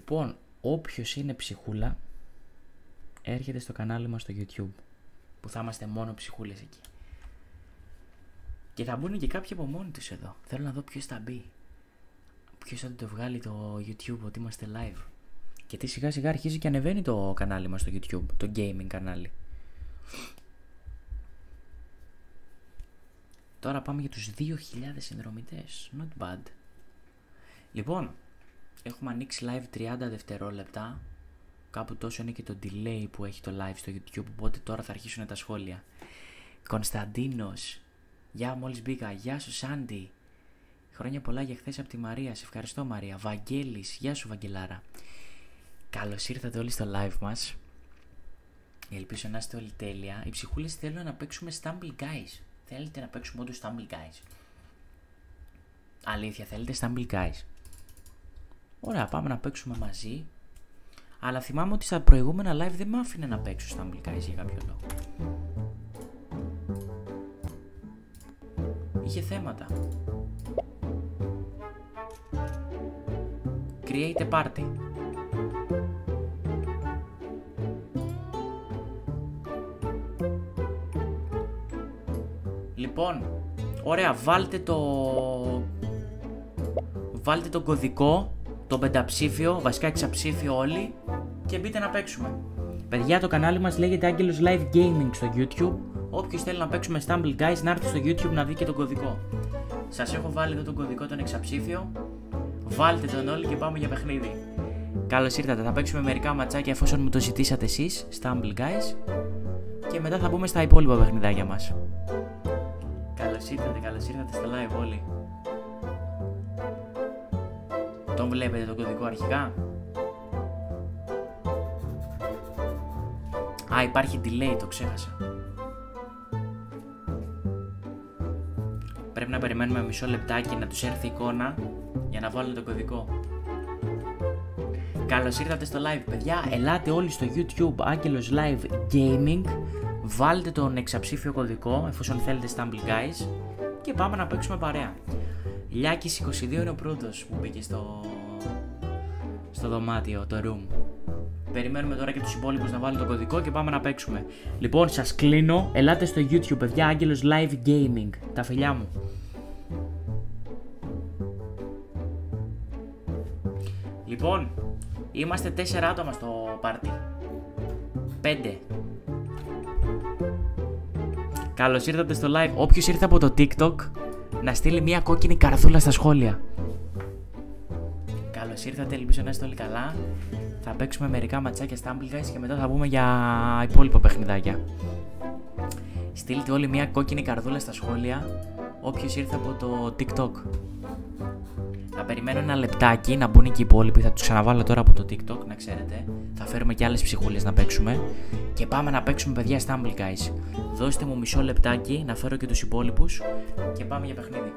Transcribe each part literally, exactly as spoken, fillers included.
Λοιπόν, όποιος είναι ψυχούλα, έρχεται στο κανάλι μας στο YouTube, που θα είμαστε μόνο ψυχούλες εκεί. Και θα μπουν και κάποιοι από μόνοι τους εδώ. Θέλω να δω ποιος θα μπει. Ποιος θα το βγάλει το YouTube ότι είμαστε live. Γιατί σιγά σιγά αρχίζει και ανεβαίνει το κανάλι μας στο YouTube, το gaming κανάλι. Τώρα πάμε για τους δύο χιλιάδες συνδρομητές. Not bad. Λοιπόν, έχουμε ανοίξει live τριάντα δευτερόλεπτα. Κάπου τόσο είναι και το delay που έχει το live στο YouTube. Οπότε τώρα θα αρχίσουν τα σχόλια. Κωνσταντίνος, γεια, μόλις μπήκα. Γεια σου Σάντι. Χρόνια πολλά για χθες από τη Μαρία. Σε ευχαριστώ Μαρία. Βαγγέλης, γεια σου Βαγγελάρα. Καλώς ήρθατε όλοι στο live μας. Ελπίζω να είστε όλοι τέλεια. Οι ψυχούλες θέλουν να παίξουμε Stumble Guys. Θέλετε να παίξουμε όντως Stumble Guys? Αλήθεια, θέλετε Stumble Guys? Ωραία, πάμε να παίξουμε μαζί. Αλλά θυμάμαι ότι στα προηγούμενα live δεν μ' άφηνε να παίξω Stumble Guys για κάποιο λόγο. Είχε θέματα. Create a party. Λοιπόν, ωραία, βάλτε το... Βάλτε τον κωδικό, το πενταψήφιο, βασικά εξαψήφιο όλοι, και μπείτε να παίξουμε. Παιδιά, το κανάλι μας λέγεται Άγγελος Live Gaming στο YouTube. Όποιος θέλει να παίξουμε Stumble Guys, να έρθει στο YouTube να δει και τον κωδικό. Σας έχω βάλει εδώ τον κωδικό, τον εξαψήφιο. Βάλτε τον όλοι και πάμε για παιχνίδι. Καλώς ήρθατε, θα παίξουμε μερικά ματσάκια εφόσον μου το ζητήσατε εσείς, Stumble Guys. Και μετά θα μπούμε στα υπόλοιπα παιχνιδάκια μας. Καλώς ήρθατε, καλώς ήρθατε στο live όλοι. Τον βλέπετε το κωδικό αρχικά? Α, υπάρχει delay, το ξέχασα. Πρέπει να περιμένουμε μισό λεπτάκι να τους έρθει η εικόνα για να βάλουν το κωδικό. Καλώς ήρθατε στο live, παιδιά. Ελάτε όλοι στο YouTube Άγγελος Live Gaming. Βάλτε τον εξαψήφιο κωδικό εφόσον θέλετε Stumble Guys και πάμε να παίξουμε παρέα. Λιάκης είκοσι δύο είναι ο πρώτος που μπήκε στο, στο δωμάτιο, το room. Περιμένουμε τώρα και τους υπόλοιπους να βάλουν το κωδικό και πάμε να παίξουμε. Λοιπόν, σας κλείνω. Ελάτε στο YouTube, παιδιά, Άγγελος Live Gaming. Τα φιλιά μου. Λοιπόν, είμαστε τέσσερα άτομα στο πάρτι. Πέντε. Καλώς ήρθατε στο live. Όποιος ήρθε από το TikTok, να στείλει μια κόκκινη καρδούλα στα σχόλια. Καλώς ήρθατε, ελπίζω να είστε όλοι καλά. Θα παίξουμε μερικά ματσάκια Stumble Guys και μετά θα πούμε για υπόλοιπα παιχνιδάκια. Στείλτε όλοι μια κόκκινη καρδούλα στα σχόλια, όποιος ήρθε από το TikTok. Θα περιμένω ένα λεπτάκι να μπουν και οι υπόλοιποι, θα τους ξαναβάλω τώρα από το TikTok, να ξέρετε. Θα φέρουμε και άλλες ψυχούλες να παίξουμε. Και πάμε να παίξουμε, παιδιά, Stumble Guys. Δώστε μου μισό λεπτάκι να φέρω και τους υπόλοιπους και πάμε για παιχνίδι.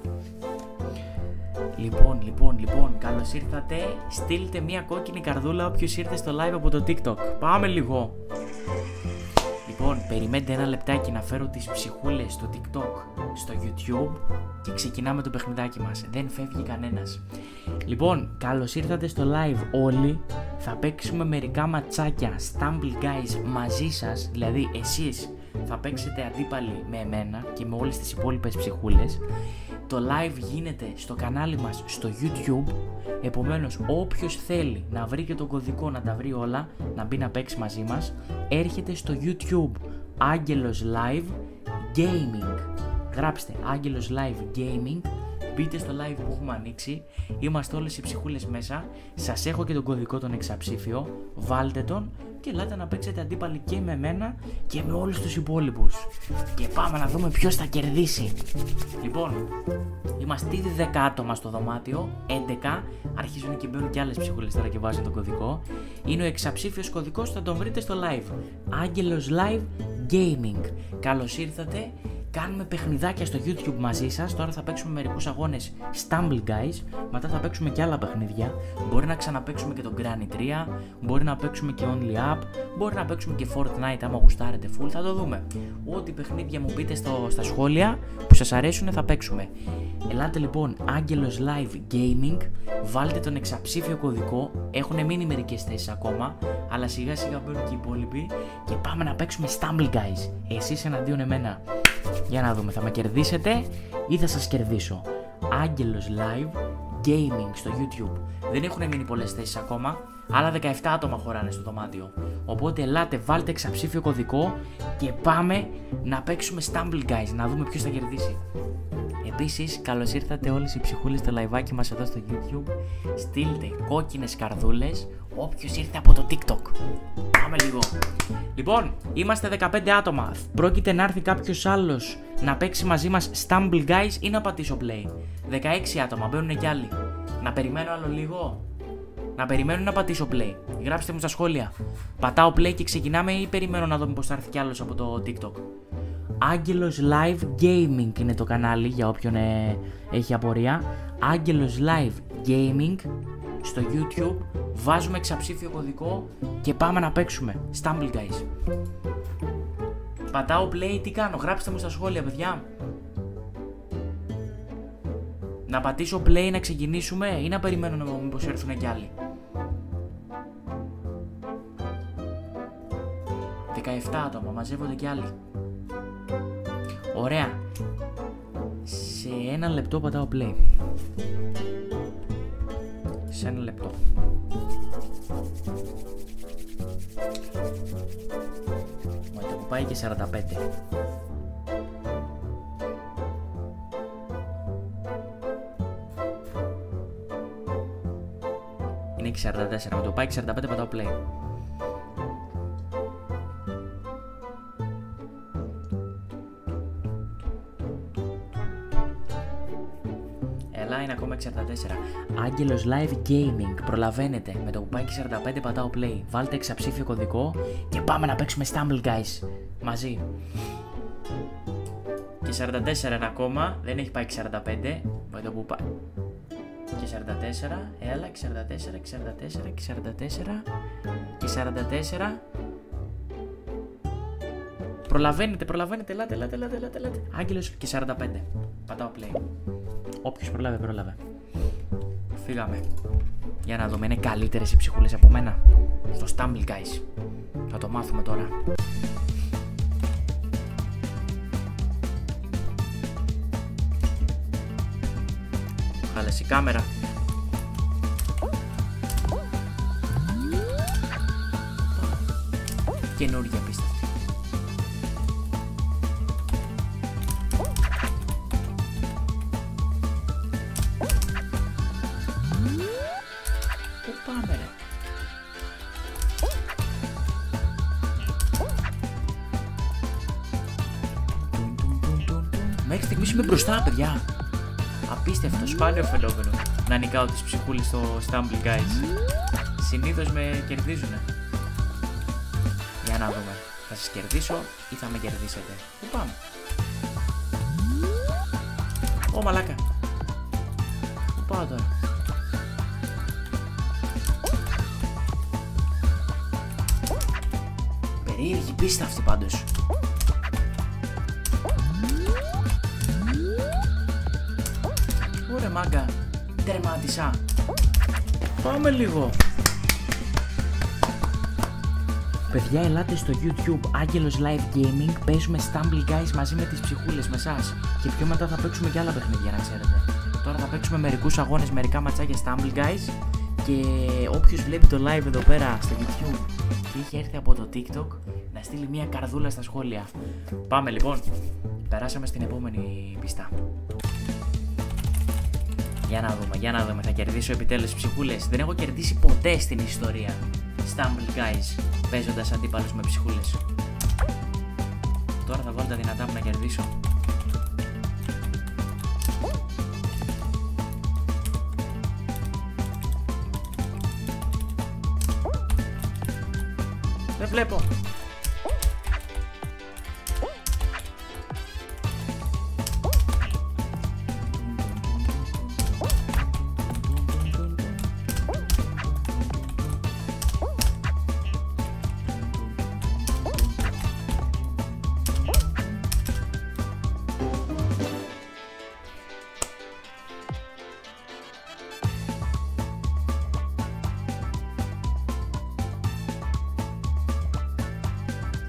Λοιπόν, λοιπόν, λοιπόν, καλώς ήρθατε. Στείλτε μια κόκκινη καρδούλα όποιος ήρθε στο live από το TikTok. Πάμε λίγο. Λοιπόν, περιμένετε ένα λεπτάκι να φέρω τις ψυχούλες στο TikTok, στο YouTube και ξεκινάμε το παιχνιδάκι μας. Δεν φεύγει κανένας. Λοιπόν, καλώς ήρθατε στο live όλοι. Θα παίξουμε μερικά ματσάκια Stumble Guys μαζί σας, δηλαδή εσείς θα παίξετε αντίπαλοι με εμένα και με όλες τις υπόλοιπες ψυχούλες. Το live γίνεται στο κανάλι μας στο YouTube, επομένως όποιος θέλει να βρει και τον κωδικό, να τα βρει όλα, να μπει να παίξει μαζί μας, έρχεται στο YouTube Άγγελος Live Gaming. Γράψτε Άγγελος Live Gaming, μπείτε στο live που έχουμε ανοίξει, είμαστε όλες οι ψυχούλες μέσα, σας έχω και τον κωδικό τον εξαψήφιο, βάλτε τον και ελάτε να παίξετε αντίπαλοι και με μένα και με όλους τους υπόλοιπους. Και πάμε να δούμε ποιος θα κερδίσει. Λοιπόν, είμαστε ήδη δέκα άτομα στο δωμάτιο, έντεκα, αρχίζουν και μπαίνουν και άλλες ψυχούλες τώρα και βάζουν τον κωδικό. Είναι ο εξαψήφιος κωδικός, θα τον βρείτε στο live. Άγγελος Live Gaming. Καλώς ήρθατε Κάνουμε παιχνιδάκια στο YouTube μαζί σας. Τώρα θα παίξουμε μερικούς αγώνες Stumble Guys. Μετά θα παίξουμε και άλλα παιχνίδια. Μπορεί να ξαναπαίξουμε και το Granny τρία. Μπορεί να παίξουμε και Only Up. Μπορεί να παίξουμε και Fortnite άμα γουστάρετε full. Θα το δούμε. Ό,τι παιχνίδια μου πείτε στο, στα σχόλια που σας αρέσουν θα παίξουμε. Ελάτε λοιπόν, Άγγελος Live Gaming. Βάλτε τον εξαψήφιο κωδικό. Έχουν μείνει μερικές θέσεις ακόμα. Αλλά σιγά σιγά μπαίνουν και οι υπόλοιποι. Και πάμε να παίξουμε Stumble Guys. Εσείς εναντίον εμένα. Για να δούμε, θα με κερδίσετε ή θα σας κερδίσω. Άγγελος Live Gaming στο YouTube. Δεν έχουν μείνει πολλές θέσεις ακόμα. Άλλα δεκαεπτά άτομα χωράνε στο δωμάτιο. Οπότε ελάτε, βάλτε εξαψήφιο κωδικό και πάμε να παίξουμε Stumble Guys. Να δούμε ποιος θα κερδίσει. Επίσης, καλώς ήρθατε όλες οι ψυχούλες στο λαϊβάκι μας εδώ στο YouTube. Στείλτε κόκκινες καρδούλες όποιος ήρθε από το TikTok. Πάμε λίγο. Λοιπόν, είμαστε δεκαπέντε άτομα. Πρόκειται να έρθει κάποιος άλλος να παίξει μαζί μας Stumble Guys ή να πατήσω play. δεκαέξι άτομα, μπαίνουν κι άλλοι. Να περιμένω άλλο λίγο. Να περιμένω να πατήσω play. Γράψτε μου στα σχόλια. Πατάω play και ξεκινάμε ή περιμένω να δω μήπως θα έρθει κι άλλος από το TikTok. Άγγελος Live Gaming είναι το κανάλι για όποιον ε, έχει απορία. Άγγελος Live Gaming στο YouTube. Βάζουμε εξαψήφιο κωδικό και πάμε να παίξουμε Stumble Guys. Πατάω play, τι κάνω, γράψτε μου στα σχόλια παιδιά. Να πατήσω play να ξεκινήσουμε ή να περιμένω να μήπως έρθουν κι άλλοι. δεκαεπτά άτομα, μαζεύονται κι άλλοι. Ωραία. Σε ένα λεπτό πατάω play. Σε ένα λεπτό. Μα το πάει και σαράντα πέντε. Είναι και σαράντα τέσσερα. Με το πάει και σαράντα πέντε πατάω play. Είναι ακόμα εξήντα τέσσερα. Άγγελος Live Gaming. Προλαβαίνετε. Με το που πάει και σαράντα πέντε πατάω play. Βάλτε εξαψήφιο κωδικό και πάμε να παίξουμε Stumble Guys μαζί. Και σαράντα τέσσερα είναι ακόμα. Δεν έχει πάει και σαράντα πέντε. Με το που πάει. Και σαράντα τέσσερα. Έλα και σαράντα τέσσερα και σαράντα τέσσερα και σαράντα τέσσερα και σαράντα τέσσερα. Προλαβαίνετε, προλαβαίνετε. Ελάτε, ελάτε, ελάτε, ελάτε, ελάτε. Άγγελος και σαράντα πέντε. Πατάω play. Όποιος προλάβε, πρόλαβε. Φύγαμε. Για να δούμε, είναι καλύτερες οι ψυχούλες από μένα στο Stumble Guys. Θα το μάθουμε τώρα. Χάλασε η κάμερα. Καινούργια πίστα. Μέχρι στιγμής είμαι μπροστά, παιδιά. Απίστευτο, σπάνιο φαινόμενο να νικάω τις ψυχούλες στο Stumble Guys. Συνήθως με κερδίζουνε. Για να δούμε. Θα σας κερδίσω ή θα με κερδίσετε. Πού πάμε? Ω, μαλάκα. Πού πάω τώρα? Περίεργη πίστα αυτή πάντως. Ωραία μάγκα, τερμάτισα. Πάμε λίγο. Παιδιά, ελάτε στο YouTube Άγγελος Live Gaming. Παίζουμε Stumble Guys μαζί με τις ψυχούλες με εσάς. Και πιο μετά θα παίξουμε και άλλα παιχνίδια, να ξέρετε. Τώρα θα παίξουμε μερικούς αγώνες, μερικά ματσάκια Stumble Guys. Και όποιος βλέπει το live εδώ πέρα στο YouTube και είχε έρθει από το TikTok, να στείλει μια καρδούλα στα σχόλια. Πάμε λοιπόν. Περάσαμε στην επόμενη πίστα. Για να δούμε, για να δούμε. Θα κερδίσω επιτέλους ψυχούλες. Δεν έχω κερδίσει ποτέ στην ιστορία Stumble Guys παίζοντας αντίπαλους με ψυχούλες. Τώρα θα βάλω τα δυνατά μου να κερδίσω. Δεν βλέπω.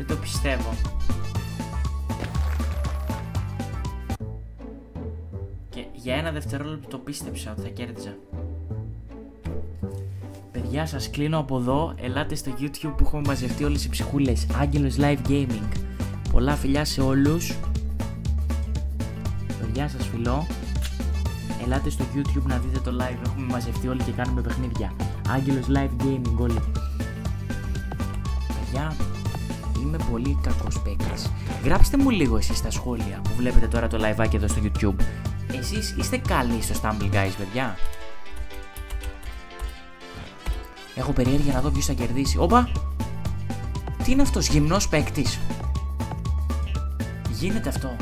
το πιστεύω. Και για ένα δευτερόλεπτο το πίστεψα ότι θα κέρδιζα. Παιδιά, σας κλείνω από εδώ. Ελάτε στο YouTube που έχουμε μαζευτεί όλες οι ψυχούλες. Άγγελος Live Gaming. Πολλά φιλιά σε όλους. Παιδιά, σας φιλώ. Ελάτε στο YouTube να δείτε το live. Έχουμε μαζευτεί όλοι και κάνουμε παιχνίδια. Άγγελος Live Gaming όλοι. Παιδιά, είμαι πολύ κακός παίκτης. Γράψτε μου λίγο εσείς στα σχόλια που βλέπετε τώρα το live εδώ στο YouTube. Εσείς είστε καλοί στο Stumble Guys, παιδιά? Έχω περιέργεια να δω ποιος θα κερδίσει. Όπα! Τι είναι αυτός, γυμνός παίκτης? Γίνεται αυτό?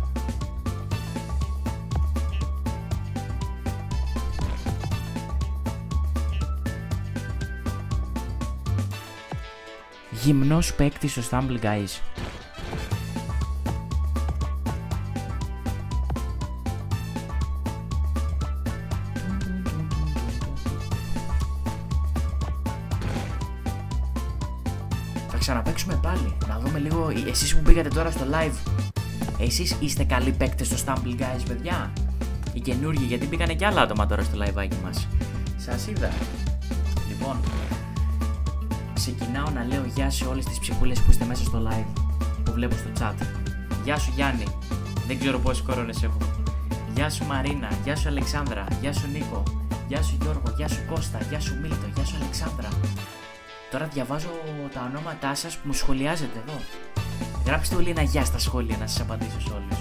Γυμνός παίκτης στο Stumble Guys. Θα ξαναπαίξουμε πάλι. Να δούμε λίγο εσείς που μπήκατε τώρα στο live. Εσείς είστε καλοί παίκτες στο Stumble Guys, παιδιά? Οι καινούργοι, γιατί μπήκανε κι άλλα άτομα τώρα στο live μας. Σας είδα. Λοιπόν, ξεκινάω να λέω γεια σε όλες τις ψυχούλες που είστε μέσα στο live, που βλέπω στο chat. Γεια σου Γιάννη, δεν ξέρω πόσες κορώνες έχω. Γεια σου Μαρίνα, γεια σου Αλεξάνδρα, γεια σου Νίκο, γεια σου Γιώργο, γεια σου Κώστα, γεια σου Μίλτο, γεια σου Αλεξάνδρα. Τώρα διαβάζω τα ονόματά σας που μου σχολιάζετε εδώ. Γράψτε όλοι ένα γεια στα σχόλια να σας απαντήσω σε όλους.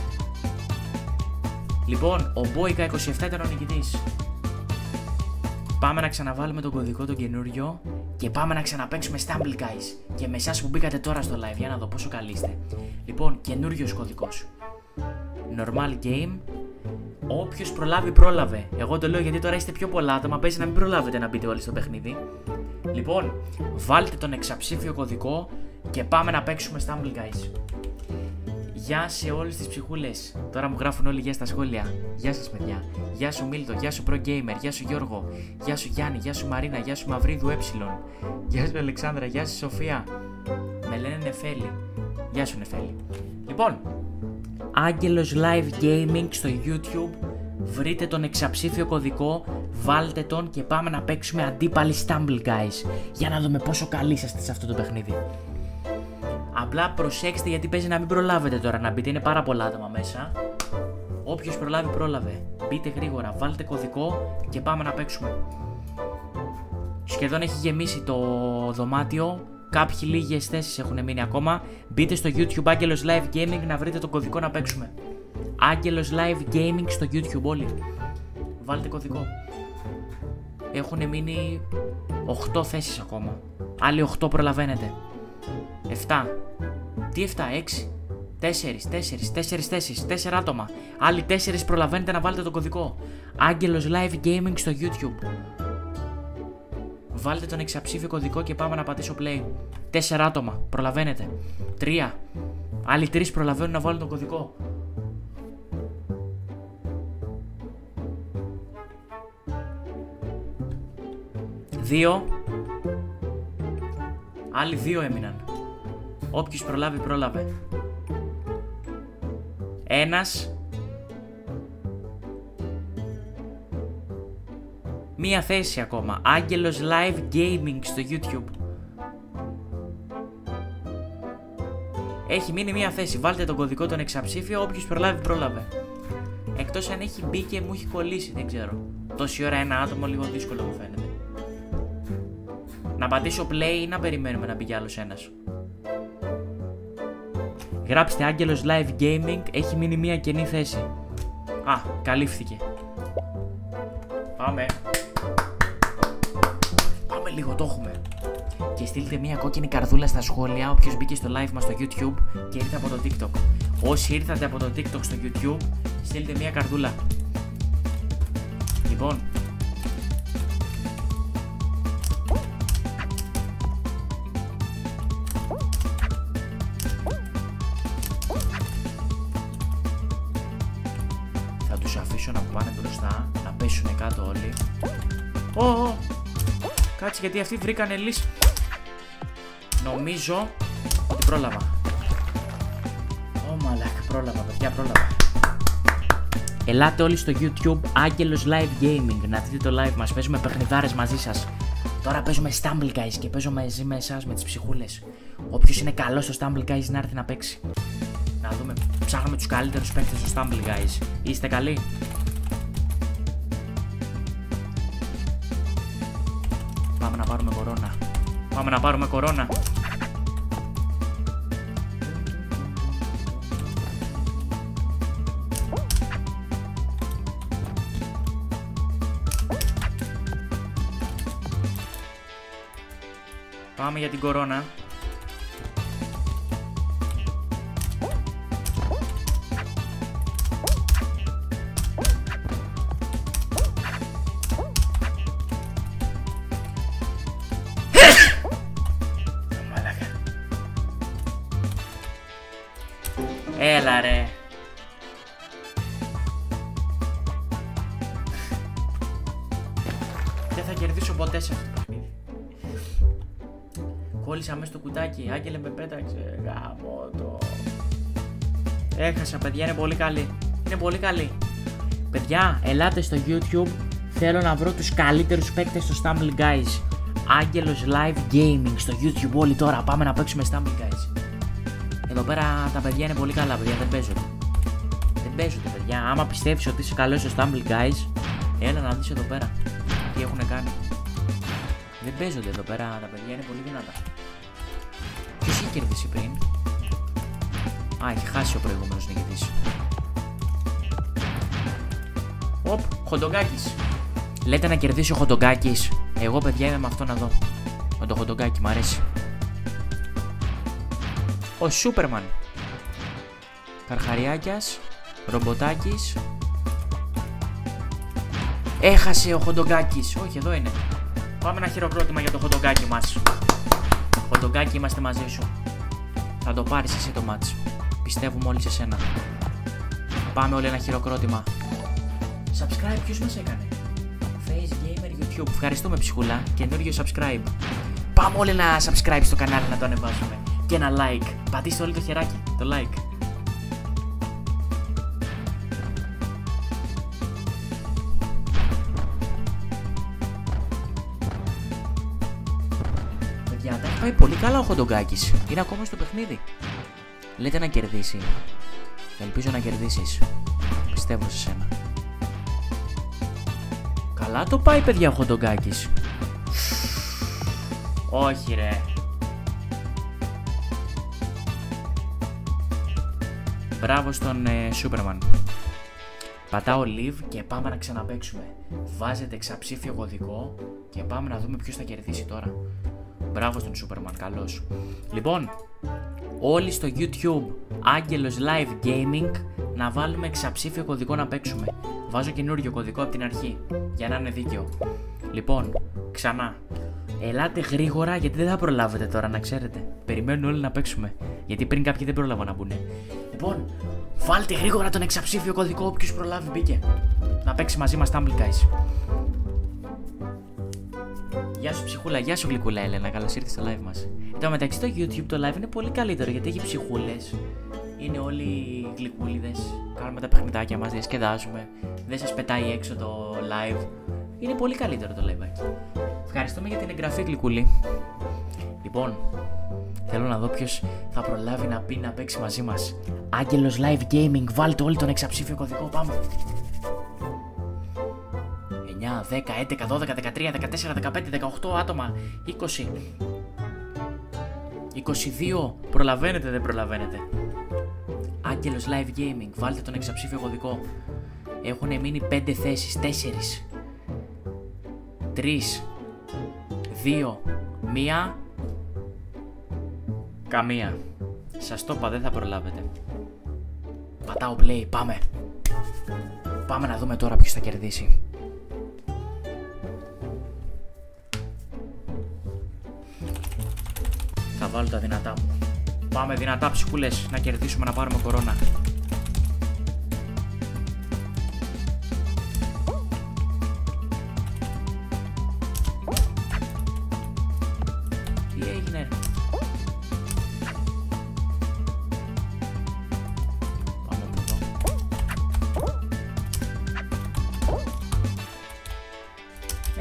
Λοιπόν, ο Μπόικα είκοσι επτά ήταν ο νικητής. Πάμε να ξαναβάλουμε τον κωδικό τον καινούριο και πάμε να ξαναπαίξουμε Stumble Guys. Και με εσάς που μπήκατε τώρα στο live, για να δω πόσο καλοί είστε. Λοιπόν, καινούριος κωδικός. Normal game. Όποιος προλάβει, πρόλαβε. Εγώ το λέω γιατί τώρα είστε πιο πολλά άτομα. Παίζει να μην προλάβετε να μπείτε όλοι στο παιχνίδι. Λοιπόν, βάλτε τον εξαψήφιο κωδικό και πάμε να παίξουμε Stumble Guys. Γεια σε όλες τις ψυχούλες. Τώρα μου γράφουν όλοι γεια στα σχόλια. Γεια σας, παιδιά. Γεια σου Μίλτο, γεια σου Pro Gamer, γεια σου Γιώργο, γεια σου Γιάννη, γεια σου Μαρίνα, γεια σου Μαυρίδου Ε. Γεια σου Αλεξάνδρα, γεια σου Σοφία. Με λένε Νεφέλη. Γεια σου Νεφέλη. Λοιπόν, Άγγελος Live Gaming στο YouTube. Βρείτε τον εξαψήφιο κωδικό, βάλτε τον και πάμε να παίξουμε αντίπαλοι Stumble Guys. Για να δούμε πόσο καλοί είσαστε σε αυτό το παιχνίδι. Απλά προσέξτε γιατί παίζει να μην προλάβετε τώρα να μπείτε, είναι πάρα πολλά άτομα μέσα. Όποιος προλάβει, πρόλαβε. Μπείτε γρήγορα, βάλτε κωδικό και πάμε να παίξουμε. Σχεδόν έχει γεμίσει το δωμάτιο. Κάποιοι λίγες θέσεις έχουν μείνει ακόμα. Μπείτε στο YouTube Άγγελος Live Gaming να βρείτε τον κωδικό να παίξουμε. Άγγελος Live Gaming στο YouTube όλοι. Βάλτε κωδικό. Έχουν μείνει οκτώ θέσεις ακόμα. Άλλοι οκτώ προλαβαίνετε. επτά. Τι επτά, έξι. τέσσερα, τέσσερα, τέσσερα θέσεις, τέσσερα άτομα. Άλλοι τέσσερα προλαβαίνετε να βάλετε τον κωδικό. Άγγελος Live Gaming στο YouTube. Βάλτε τον εξαψήφιο κωδικό και πάμε να πατήσω play. τέσσερα άτομα, προλαβαίνετε. τρία. Άλλοι τρεις προλαβαίνουν να βάλουν τον κωδικό. δύο. Άλλοι δύο έμειναν. Όποιος προλάβει, πρόλαβε. Ένας. Μία θέση ακόμα. Άγγελος Live Gaming στο YouTube. Έχει μείνει μία θέση. Βάλτε τον κωδικό τον εξαψήφιο. Όποιος προλάβει, πρόλαβε. Εκτός αν έχει μπει και μου έχει κολλήσει. Δεν ξέρω. Τόση ώρα ένα άτομο λίγο δύσκολο μου φαίνεται. Να πατήσω play ή να περιμένουμε να μπει κι άλλος ένας. Γράψτε Άγγελος Live Gaming. Έχει μείνει μία κενή θέση. Α, καλύφθηκε. Πάμε. Πάμε λίγο, το έχουμε. Και στείλτε μία κόκκινη καρδούλα στα σχόλια όποιος μπήκε στο live μας στο YouTube και ήρθε από το TikTok. Όσοι ήρθατε από το TikTok στο YouTube, στείλτε μία καρδούλα. Λοιπόν, θα τους αφήσω να πάνε μπροστά, να πέσουνε κάτω όλοι. Ω, oh, oh. Κάτσε γιατί αυτοί βρήκανε λύση. Νομίζω ότι πρόλαβα. Ω μαλάκα, πρόλαβα, παιδιά, πρόλαβα. Ελάτε όλοι στο YouTube Άγγελος Live Gaming να δείτε το live μας. Παίζουμε παιχνιδάρες μαζί σας. Τώρα παίζουμε Stumble Guys και παίζω μαζί με εσάς με τις ψυχούλες. Όποιος είναι καλός στο Stumble Guys να έρθει να παίξει. Να δούμε, ψάχνουμε τους καλύτερους παίκτες στο Stumble Guys. Είστε καλοί? Πάμε να πάρουμε κορώνα. Πάμε να πάρουμε κορώνα. Πάμε για την κορώνα. Έλα ρε. Δεν θα κερδίσω ποτέ σε αυτό το παιχνίδι. Κόλλησα μέσα στο κουτάκι. Άγγελε με πέταξε. Γάμο το. Έχασα, παιδιά, είναι πολύ καλή. Είναι πολύ καλή. Παιδιά, ελάτε στο YouTube. Θέλω να βρω τους καλύτερους παίκτες στο Stumble Guys. Άγγελος Live Gaming στο YouTube όλοι τώρα. Πάμε να παίξουμε Stumble Guys. Εδώ πέρα τα παιδιά είναι πολύ καλά, παιδιά, δεν παίζονται. Δεν παίζονται, παιδιά. Άμα πιστεύεις ότι είσαι καλός στο Stumble Guys, έλα να δεις εδώ πέρα τι έχουν κάνει. Δεν παίζονται εδώ πέρα, τα παιδιά είναι πολύ δυνατά. Ποιος είχε κερδίσει πριν? Α, έχει χάσει ο προηγούμενος νικητής. Οπ, Χοντογκάκης. Λέτε να κερδίσει ο Χοντογκάκης. Εγώ, παιδιά, είμαι με αυτόν εδώ. Με το Χοντογκάκι, μ' αρέσει. Ο Σούπερμαν. Καρχαριάκιας. Ρομποτάκης. Έχασε ο Χοντογκάκης. Όχι, εδώ είναι. Πάμε ένα χειροκρότημα για το Χοντογκάκι μας. Χοντογκάκι, είμαστε μαζί σου. Θα το πάρεις εσύ το μάτς. Πιστεύουμε όλοι σε σένα. Πάμε όλοι ένα χειροκρότημα. Subscribe, ποιος μας έκανε? Face Gamer YouTube. Ευχαριστούμε, ψυχούλα. Καινούριο subscribe. Πάμε όλοι ένα subscribe στο κανάλι να το ανεβάσουμε. Και ένα like. Πατήστε όλοι το χεράκι, το like. Παιδιά, τα έχει πάει πολύ καλά ο Χοντογκάκης. Είναι ακόμα στο παιχνίδι. Λέτε να κερδίσει. Ελπίζω να κερδίσεις. Πιστεύω σε σένα. Καλά το πάει, παιδιά, ο Χοντογκάκης. Όχι ρε. Μπράβο στον ε, Σούπερμαν. Πατάω live και πάμε να ξαναπαίξουμε. Βάζετε εξαψήφιο κωδικό και πάμε να δούμε ποιος θα κερδίσει τώρα. Μπράβο στον Σούπερμαν, καλός. Λοιπόν, όλοι στο YouTube Άγγελος Live Gaming να βάλουμε εξαψήφιο κωδικό να παίξουμε. Βάζω καινούριο κωδικό από την αρχή για να είναι δίκαιο. Λοιπόν, ξανά. Ελάτε γρήγορα γιατί δεν θα προλάβετε τώρα, να ξέρετε. Περιμένουν όλοι να παίξουμε. Γιατί πριν κάποιοι δεν πρόλαβαν να μπουν. Λοιπόν, βάλτε γρήγορα τον εξαψήφιο κωδικό. Όποιος προλάβει μπήκε. Να παίξει μαζί μας Stumble Guys. Γεια σου ψυχούλα, γεια σου γλυκούλα Έλενα. Καλώς ήρθες στο live μας. Εν τω μεταξύ το YouTube το live είναι πολύ καλύτερο γιατί έχει ψυχούλες. Είναι όλοι γλυκούλιδες. Κάνουμε τα παιχνιδάκια μας, διασκεδάζουμε. Δεν σας πετάει έξω το live. Είναι πολύ καλύτερο το live. Ευχαριστούμε για την εγγραφή, γλυκούλη. Λοιπόν, θέλω να δω ποιος θα προλάβει να πει να παίξει μαζί μας. Άγγελος Live Gaming, βάλτε όλοι τον εξαψήφιο κωδικό, πάμε. εννιά, δέκα, έντεκα, δώδεκα, δεκατρία, δεκατέσσερα, δεκαπέντε, δεκαοκτώ άτομα, είκοσι, είκοσι δύο, προλαβαίνετε, δεν προλαβαίνετε. Άγγελος Live Gaming, βάλτε τον εξαψήφιο κωδικό. Έχουν μείνει πέντε θέσεις, τέσσερις, τρεις, δύο, μία, καμία. Σας το είπα, δεν θα προλάβετε. Πατάω play, πάμε. Πάμε να δούμε τώρα ποιος θα κερδίσει. Θα βάλω τα δυνατά μου. Πάμε δυνατά ψυχούλες, να κερδίσουμε, να πάρουμε κορώνα. Τι έγινε?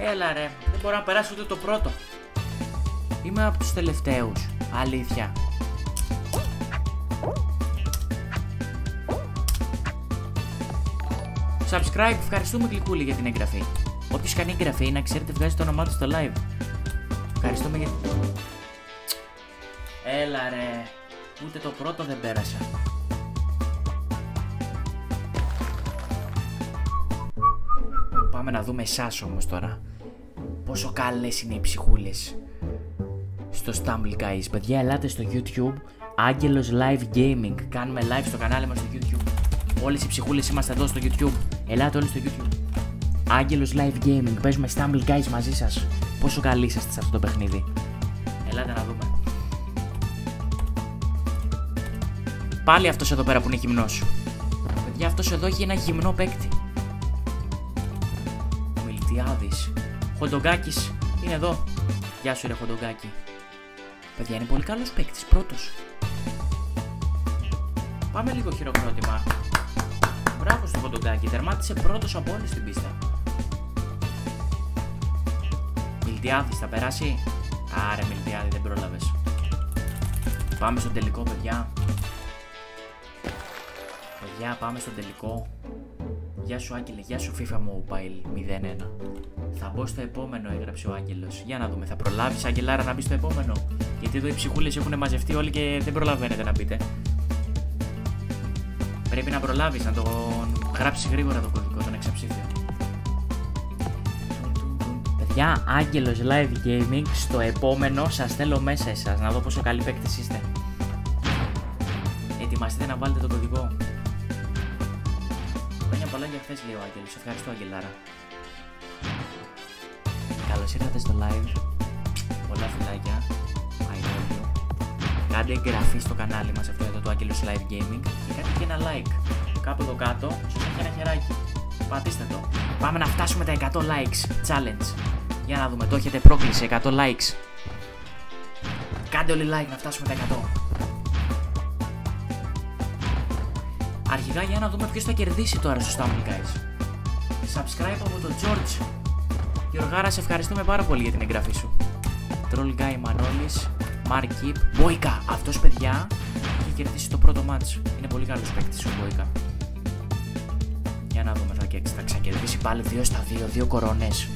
Έλα ρε, δεν μπορώ να περάσω ούτε το πρώτο. Είμαι από τους τελευταίους. Αλήθεια. Subscribe, ευχαριστούμε γλυκούλη για την εγγραφή. Όποιος κάνει εγγραφή, να ξέρετε, βγάζει το όνομά του στο live. Ευχαριστούμε για... Έλα ρε, ούτε το πρώτο δεν πέρασα. Πάμε να δούμε εσάς όμως τώρα. Πόσο καλές είναι οι ψυχούλες στο Stumble Guys. Παιδιά, ελάτε στο YouTube, Άγγελος Live Gaming. Κάνουμε live στο κανάλι μας στο YouTube. Όλες οι ψυχούλες είμαστε εδώ στο YouTube. Ελάτε όλοι στο YouTube. Άγγελος Live Gaming. Παίζουμε Stumble Guys μαζί σας. Πόσο καλοί είσαστε σε αυτό το παιχνίδι. Ελάτε να δούμε. Πάλι αυτός εδώ πέρα που είναι γυμνός. Παιδιά, αυτός εδώ έχει ένα γυμνό παίκτη. Ο Μιλτιάδης. Χοντογκάκης είναι εδώ. Γεια σου ρε Χοντογκάκη. Παιδιά, είναι πολύ καλός παίκτης. Πρώτος. Πάμε λίγο χειροκρότημα. Μπράβο στο Χοντογκάκη. Τερμάτισε πρώτος από όλους στην πίστα. Μιλτιάδης θα περάσει. Άρε Μιλτιάδη, δεν πρόλαβες. Πάμε στο τελικό, παιδιά. Παιδιά, πάμε στο τελικό. Γεια σου Άγγελε, γεια σου FIFA Mobile μηδέν ένα. Θα μπω στο επόμενο, έγραψε ο Άγγελος. Για να δούμε, θα προλάβεις Αγγελάρα να μπει στο επόμενο? Γιατί εδώ οι ψυχούλες έχουν μαζευτεί όλοι και δεν προλαβαίνετε να μπείτε. Πρέπει να προλάβεις να τον γράψεις γρήγορα το κωδικό, τον εξαψήφιο. Παιδιά, Άγγελος Live Gaming, στο επόμενο σας θέλω μέσα εσάς, να δω πόσο καλοί παίκτες είστε. Ετοιμαστείτε να βάλετε το κωδικό. Χρόνια πολλά για χθες, λέει ο Άγγελος. Ευχαριστώ Αγγελάρα. Καλώς ήρθατε στο live. Πολλά φιλάκια. I love you. Κάντε εγγραφή στο κανάλι μας αυτό εδώ, το Άγγελος Live Gaming, και κάντε και ένα like. Κάπου εδώ κάτω σας έχει ένα χεράκι. Πατήστε το. Πάμε να φτάσουμε τα εκατό likes challenge. Για να δούμε, το έχετε πρόκληση, εκατό likes. Κάντε όλοι like να φτάσουμε τα εκατό. Αρχικά για να δούμε ποιος θα κερδίσει τώρα στο Stumble Guys. Subscribe από τον George. Γιωργάρα, σε ευχαριστούμε πάρα πολύ για την εγγραφή σου. Troll Guy Μανώλης, Mark Keep, Boyka. Αυτός, παιδιά, έχει κερδίσει το πρώτο match. Είναι πολύ καλός παίκτης ο Boyka. Για να δούμε, θα, θα ξανακερδίσει πάλι δύο στα δύο, δύο κορώνες.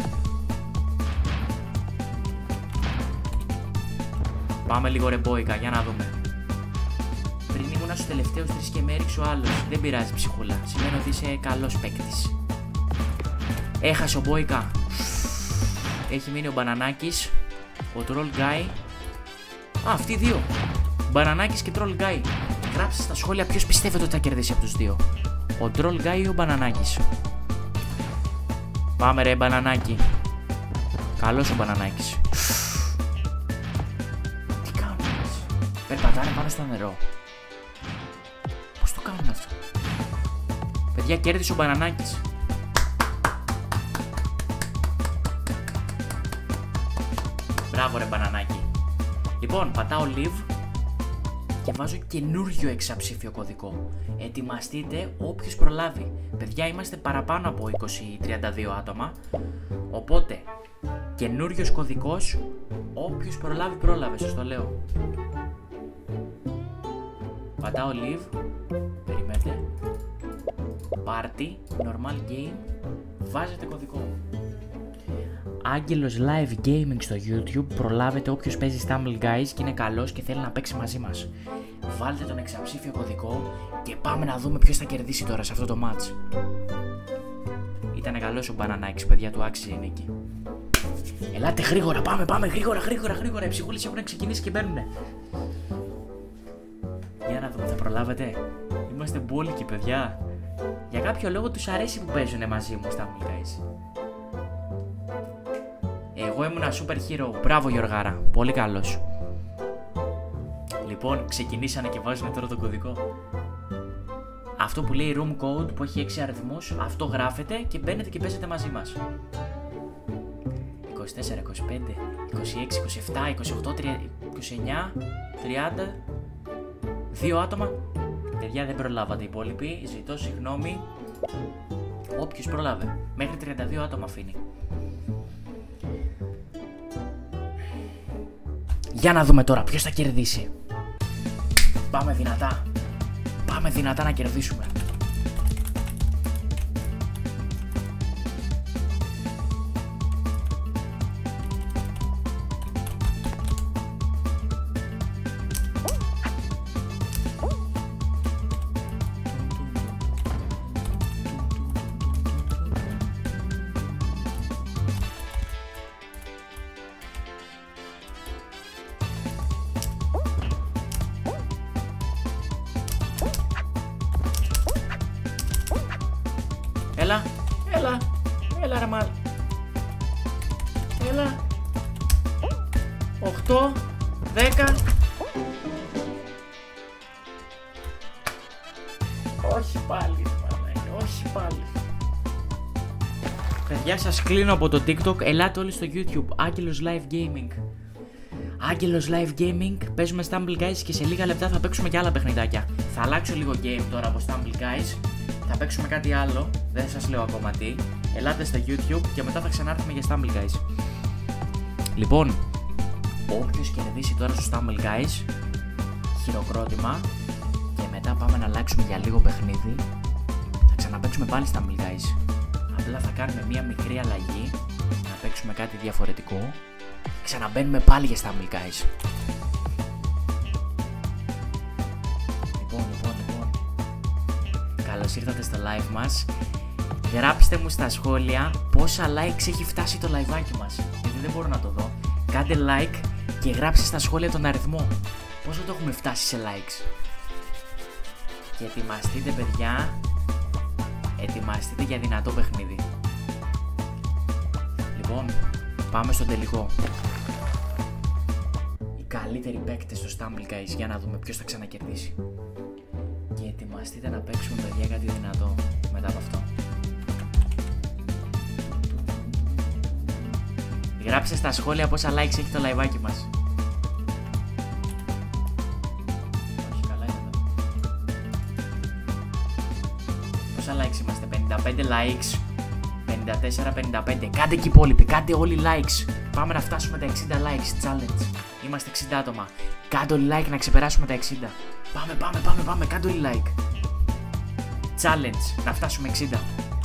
Πάμε λίγο ρε Boyka, για να δούμε. Πριν ήμουνα στους τελευταίους τρεις και με έριξε ο άλλος. Δεν πειράζει ψυχούλα, σημαίνει ότι είσαι καλός παίκτης. Έχασε ο Boyka. Έχει μείνει ο Μπανανάκης, ο Troll Guy. Α, αυτοί οι δύο. Μπανανάκης και Troll Guy. Γράψτε στα σχόλια ποιος πιστεύετε ότι θα κερδίσει από τους δύο. Ο Troll Guy ή ο Μπανανάκης. Πάμε ρε Μπανανάκη. Καλός ο Μπανανάκης. Τι κάνουν? Περπατάνε πάνω στο νερό. Πώς το κάνουν αυτό? Παιδιά, κέρδισε ο Μπανανάκης. Μπράβο ρε Μπανανάκη. Λοιπόν, πατάω live και βάζω καινούριο εξαψήφιο κωδικό. Ετοιμαστείτε όποιος προλάβει. Παιδιά, είμαστε παραπάνω από είκοσι με τριάντα δύο άτομα. Οπότε, καινούριος κωδικός, όποιος προλάβει πρόλαβε, σας το λέω. Πατάω live. Περιμένετε. Party, normal game. Βάζετε κωδικό. Άγγελος Live Gaming στο YouTube. Προλάβετε όποιος παίζει Stumble Guys και είναι καλός και θέλει να παίξει μαζί μας. Βάλτε τον εξαψήφιο κωδικό και πάμε να δούμε ποιος θα κερδίσει τώρα σε αυτό το match. Ήτανε καλός ο Μπανανάκης, παιδιά, του άξιζε η νίκη. Ελάτε γρήγορα, πάμε, πάμε, γρήγορα, γρήγορα, γρήγορα. Οι ψυχούλες έχουν ξεκινήσει και μπαίνουνε. Για να δούμε, θα προλάβετε? Είμαστε μπόλικοι, παιδιά. Για κάποιο λόγο τους αρέσει που παίζουνε μαζί μου Stumble Guys. Εγώ ήμουνα super hero. Μπράβο Γιωργάρα, πολύ καλός. Λοιπόν, ξεκινήσανε και βάζουμε τώρα το κωδικό. Αυτό που λέει room code που έχει έξι αριθμούς, αυτό γράφετε και μπαίνετε και παίζετε μαζί μας. είκοσι τέσσερα, είκοσι πέντε, είκοσι έξι, είκοσι επτά, είκοσι οκτώ, είκοσι εννιά, τριάντα. Δύο άτομα. Παιδιά, δεν προλάβατε οι υπόλοιποι. Ζητώ συγγνώμη. Όποιος προλάβε. Μέχρι τριάντα δύο άτομα αφήνει. Για να δούμε τώρα ποιος θα κερδίσει. Πάμε δυνατά. Πάμε δυνατά να κερδίσουμε. Έλα, έλα, έλα ρε μάλ. Έλα. Οχτώ, δέκα. Όχι πάλι, όχι πάλι. Παιδιά, σας κλείνω από το TikTok, ελάτε όλοι στο YouTube, Άγγελος Live Gaming. Άγγελος Live Gaming, παίζουμε Stumble Guys και σε λίγα λεπτά θα παίξουμε και άλλα παιχνιδάκια. Θα αλλάξω λίγο game τώρα από Stumble Guys. Θα παίξουμε κάτι άλλο, δεν σας λέω ακόμα τι. Ελάτε στο YouTube και μετά θα ξανάρθουμε για Stumble Guys. Λοιπόν, όποιος κερδίσει τώρα στο Stumble Guys, χειροκρότημα. Και μετά πάμε να αλλάξουμε για λίγο παιχνίδι. Θα ξαναπαίξουμε πάλι Stumble Guys. Απλά θα κάνουμε μία μικρή αλλαγή, να παίξουμε κάτι διαφορετικό. Ξαναμπαίνουμε πάλι για Stumble Guys. Λοιπόν, λοιπόν, λοιπόν. Καλώς ήρθατε στο live μας. Γράψτε μου στα σχόλια πόσα likes έχει φτάσει το liveάκι μας, γιατί δεν μπορώ να το δω. Κάντε like και γράψτε στα σχόλια τον αριθμό. Πόσο το έχουμε φτάσει σε likes. Και ετοιμαστείτε παιδιά. Ετοιμαστείτε για δυνατό παιχνίδι. Λοιπόν, πάμε στο τελικό. Οι καλύτεροι παίκτες στο Stumble Guys, για να δούμε ποιος θα ξανακερδίσει. Και ετοιμαστείτε να παίξουμε παιδιά κάτι δυνατό μετά από αυτό. Γράψτε στα σχόλια πόσα likes έχει το liveάκι μας. Όχι, καλά είναι εδώ. Πόσα likes είμαστε? πενήντα πέντε likes. πενήντα τέσσερα πενήντα πέντε. Κάντε και οι υπόλοιποι, κάντε όλοι likes. Πάμε να φτάσουμε τα εξήντα likes challenge. Είμαστε εξήντα άτομα. Κάντε όλοι like να ξεπεράσουμε τα εξήντα. Πάμε, πάμε, πάμε, πάμε. Κάντε όλοι like. Challenge, να φτάσουμε εξήντα.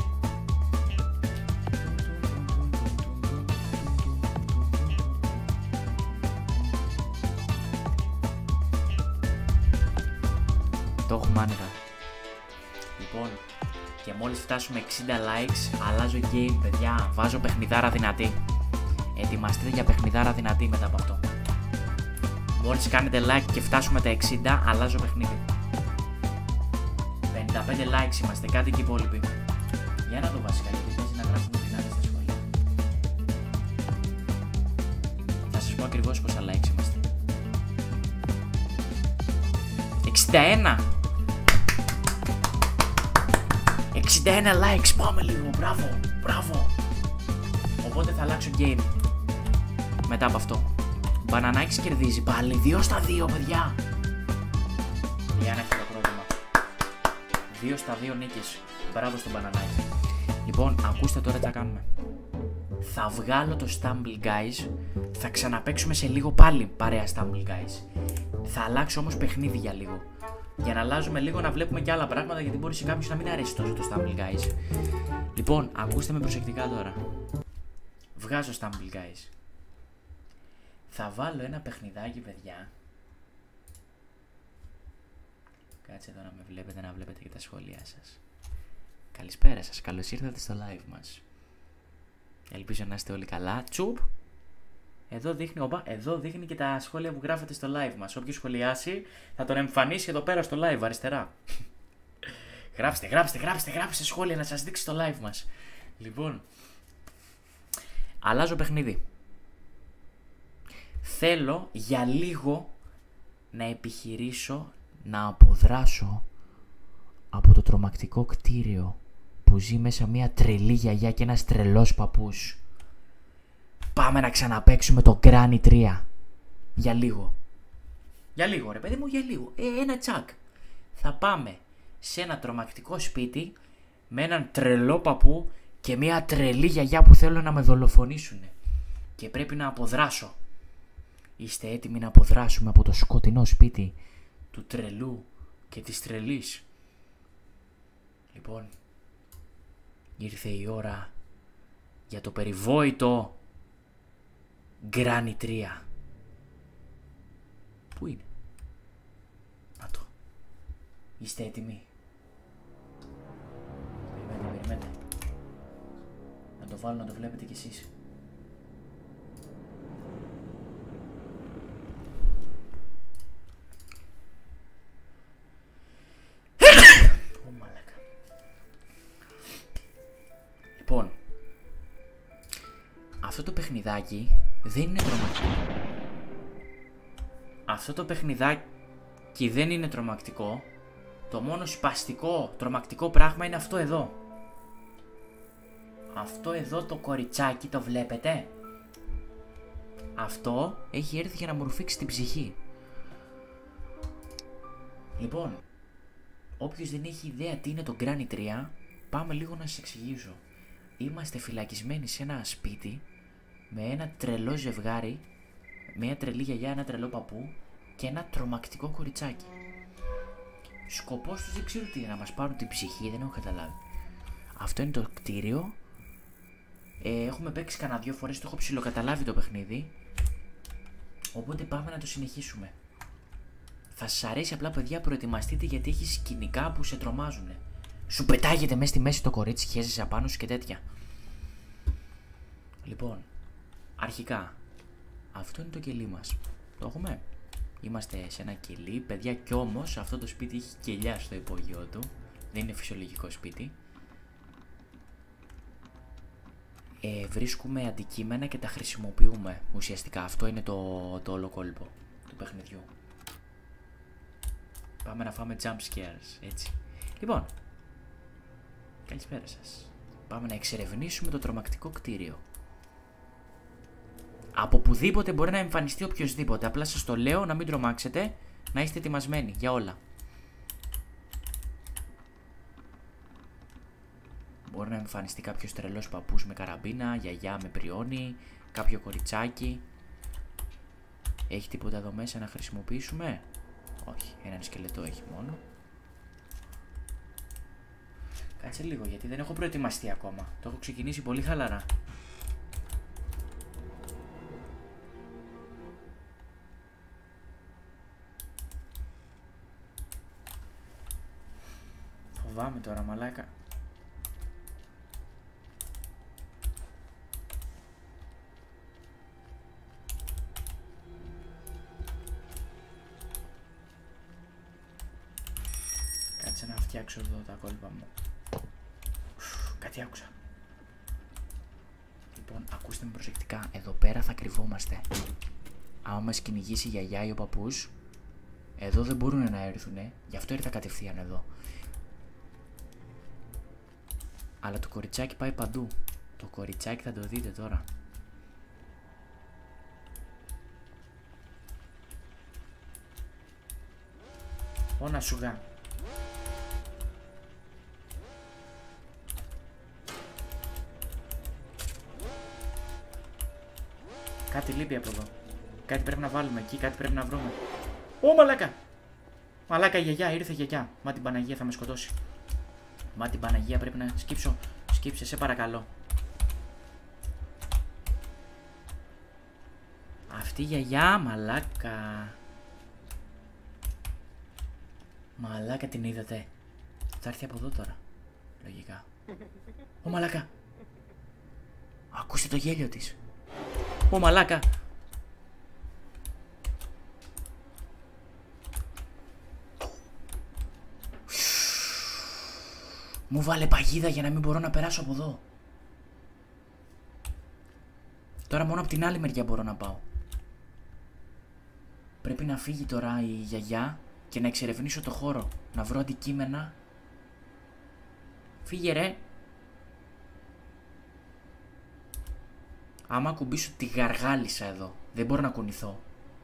Το έχουμε άνετα. Λοιπόν, και μόλις φτάσουμε εξήντα likes, αλλάζω game παιδιά, βάζω παιχνιδάρα δυνατή. Ετοιμαστείτε για παιχνιδάρα δυνατή μετά από αυτό. Μόλις κάνετε like και φτάσουμε τα εξήντα, αλλάζω παιχνίδι. πενήντα πέντε likes είμαστε, κάτι και οι υπόλοιποι. Για να δω βασικά, γιατί παίζει να γράφουμε δυνατά στα σχόλια. Θα σας πω ακριβώς πόσα likes είμαστε. εξήντα ένα! εξήντα ένα likes, πάμε λίγο, μπράβο, μπράβο. Οπότε θα αλλάξω game μετά από αυτό. Μπανανάκης κερδίζει πάλι, δύο στα δύο παιδιά. Για ένα χειροκρότημα. δύο στα δύο νίκες, μπράβο στον Μπανανάκη. Λοιπόν, ακούστε τώρα τι θα κάνουμε. Θα βγάλω το Stumble Guys, θα ξαναπαίξουμε σε λίγο πάλι παρέα Stumble Guys. Θα αλλάξω όμως παιχνίδι για λίγο. Για να αλλάζουμε λίγο, να βλέπουμε και άλλα πράγματα, γιατί μπορεί σε κάποιους να μην αρέσει τόσο το Stumble Guys. Λοιπόν, ακούστε με προσεκτικά τώρα. Βγάζω Stumble Guys. Θα βάλω ένα παιχνιδάκι παιδιά. Κάτσε εδώ να με βλέπετε, να βλέπετε και τα σχόλιά σας. Καλησπέρα σας, καλώς ήρθατε στο live μας. Ελπίζω να είστε όλοι καλά. Τσουπ! Εδώ δείχνει, οπα, εδώ δείχνει και τα σχόλια που γράφετε στο live μας. Όποιος σχολιάσει θα τον εμφανίσει εδώ πέρα στο live αριστερά. Γράψτε, γράψτε, γράψτε, γράψτε σχόλια να σας δείξει το live μας. Λοιπόν, αλλάζω παιχνίδι. Θέλω για λίγο να επιχειρήσω να αποδράσω από το τρομακτικό κτίριο που ζει μέσα μια τρελή γιαγιά και ένας τρελός παππούς. Πάμε να ξαναπαίξουμε το Granny τρία. Για λίγο. Για λίγο ρε παιδί μου, για λίγο. Ε, ένα τσακ. Θα πάμε σε ένα τρομακτικό σπίτι με έναν τρελό παππού και μια τρελή γιαγιά που θέλουν να με δολοφονήσουν. Και πρέπει να αποδράσω. Είστε έτοιμοι να αποδράσουμε από το σκοτεινό σπίτι του τρελού και της τρελής? Λοιπόν, ήρθε η ώρα για το περιβόητο Γκράνι τρία. Πού είναι? Να το. Είστε έτοιμοι? Περιμένετε, περιμένετε. Να το βάλω να το βλέπετε κι εσείς. Λοιπόν, αυτό το παιχνιδάκι δεν είναι τρομακτικό. Αυτό το παιχνιδάκι δεν είναι τρομακτικό. Το μόνο σπαστικό, τρομακτικό πράγμα είναι αυτό εδώ. Αυτό εδώ το κοριτσάκι, το βλέπετε? Αυτό έχει έρθει για να μου ρουφήξει την ψυχή. Λοιπόν, όποιος δεν έχει ιδέα τι είναι το Γκράνι τρία, πάμε λίγο να σας εξηγήσω. Είμαστε φυλακισμένοι σε ένα σπίτι με ένα τρελό ζευγάρι, μια τρελή γιαγιά, ένα τρελό παππού και ένα τρομακτικό κοριτσάκι. Σκοπός τους δεν ξέρω τι είναι, να μας πάρουν την ψυχή, δεν έχω καταλάβει. Αυτό είναι το κτίριο. Ε, έχουμε παίξει κανένα δυο φορές, το έχω ψιλοκαταλάβει το παιχνίδι. Οπότε πάμε να το συνεχίσουμε. Θα σας αρέσει, απλά παιδιά, προετοιμαστείτε γιατί έχει σκηνικά που σε τρομάζουνε. Σου πετάγεται μέσα στη μέση το κορίτσι, χέζεσαι απάνω σου και τέτοια. Λοιπόν, αρχικά, αυτό είναι το κελί μας. Το έχουμε? Είμαστε σε ένα κελί, παιδιά, κι όμως αυτό το σπίτι έχει κελιά στο υπόγειό του. Δεν είναι φυσιολογικό σπίτι. Ε, βρίσκουμε αντικείμενα και τα χρησιμοποιούμε. Ουσιαστικά αυτό είναι το, το όλο κόλπο του παιχνιδιού. Πάμε να φάμε jump scares, έτσι. Λοιπόν, καλησπέρα σας. Πάμε να εξερευνήσουμε το τρομακτικό κτίριο. Από πουδήποτε μπορεί να εμφανιστεί οποιοσδήποτε. Απλά σας το λέω να μην τρομάξετε, να είστε ετοιμασμένοι για όλα. Μπορεί να εμφανιστεί κάποιος τρελός παππούς με καραμπίνα, γιαγιά με πριόνι, κάποιο κοριτσάκι. Έχει τίποτα εδώ μέσα να χρησιμοποιήσουμε? Όχι, έναν σκελετό έχει μόνο. Κάτσε λίγο γιατί δεν έχω προετοιμαστεί ακόμα. Το έχω ξεκινήσει πολύ χαλαρά. Φοβάμαι τώρα, μαλάκα. Κάτσε να φτιάξω εδώ τα κόλπα μου. Κάτι άκουσα. Λοιπόν, ακούστε με προσεκτικά. Εδώ πέρα θα κρυβόμαστε. Άμα μας κυνηγήσει η γιαγιά ή ο παππούς, εδώ δεν μπορούν να έρθουνε. Γι' αυτό ήρθα κατευθείαν εδώ. Αλλά το κοριτσάκι πάει παντού. Το κοριτσάκι θα το δείτε τώρα. Όνα σουγά. Κάτι λείπει από εδώ. Κάτι πρέπει να βάλουμε εκεί, κάτι πρέπει να βρούμε. Ω, μαλάκα! Μαλάκα, η γιαγιά, ήρθε η γιαγιά. Μα την Παναγία θα με σκοτώσει. Μα την Παναγία πρέπει να σκύψω. Σκύψε, σε παρακαλώ. Αυτή η γιαγιά, μαλάκα. Μαλάκα, την είδατε? Θα έρθει από εδώ τώρα. Λογικά. Ω, μαλάκα. Ακούστε το γέλιο της. Ω, μαλάκα. Μου βάλε παγίδα για να μην μπορώ να περάσω από εδώ. Τώρα μόνο από την άλλη μεριά μπορώ να πάω. Πρέπει να φύγει τώρα η γιαγιά και να εξερευνήσω το χώρο. Να βρω αντικείμενα. Φύγε ρε. Άμα ακουμπήσω τη γαργάλισσα εδώ, δεν μπορώ να κουνηθώ.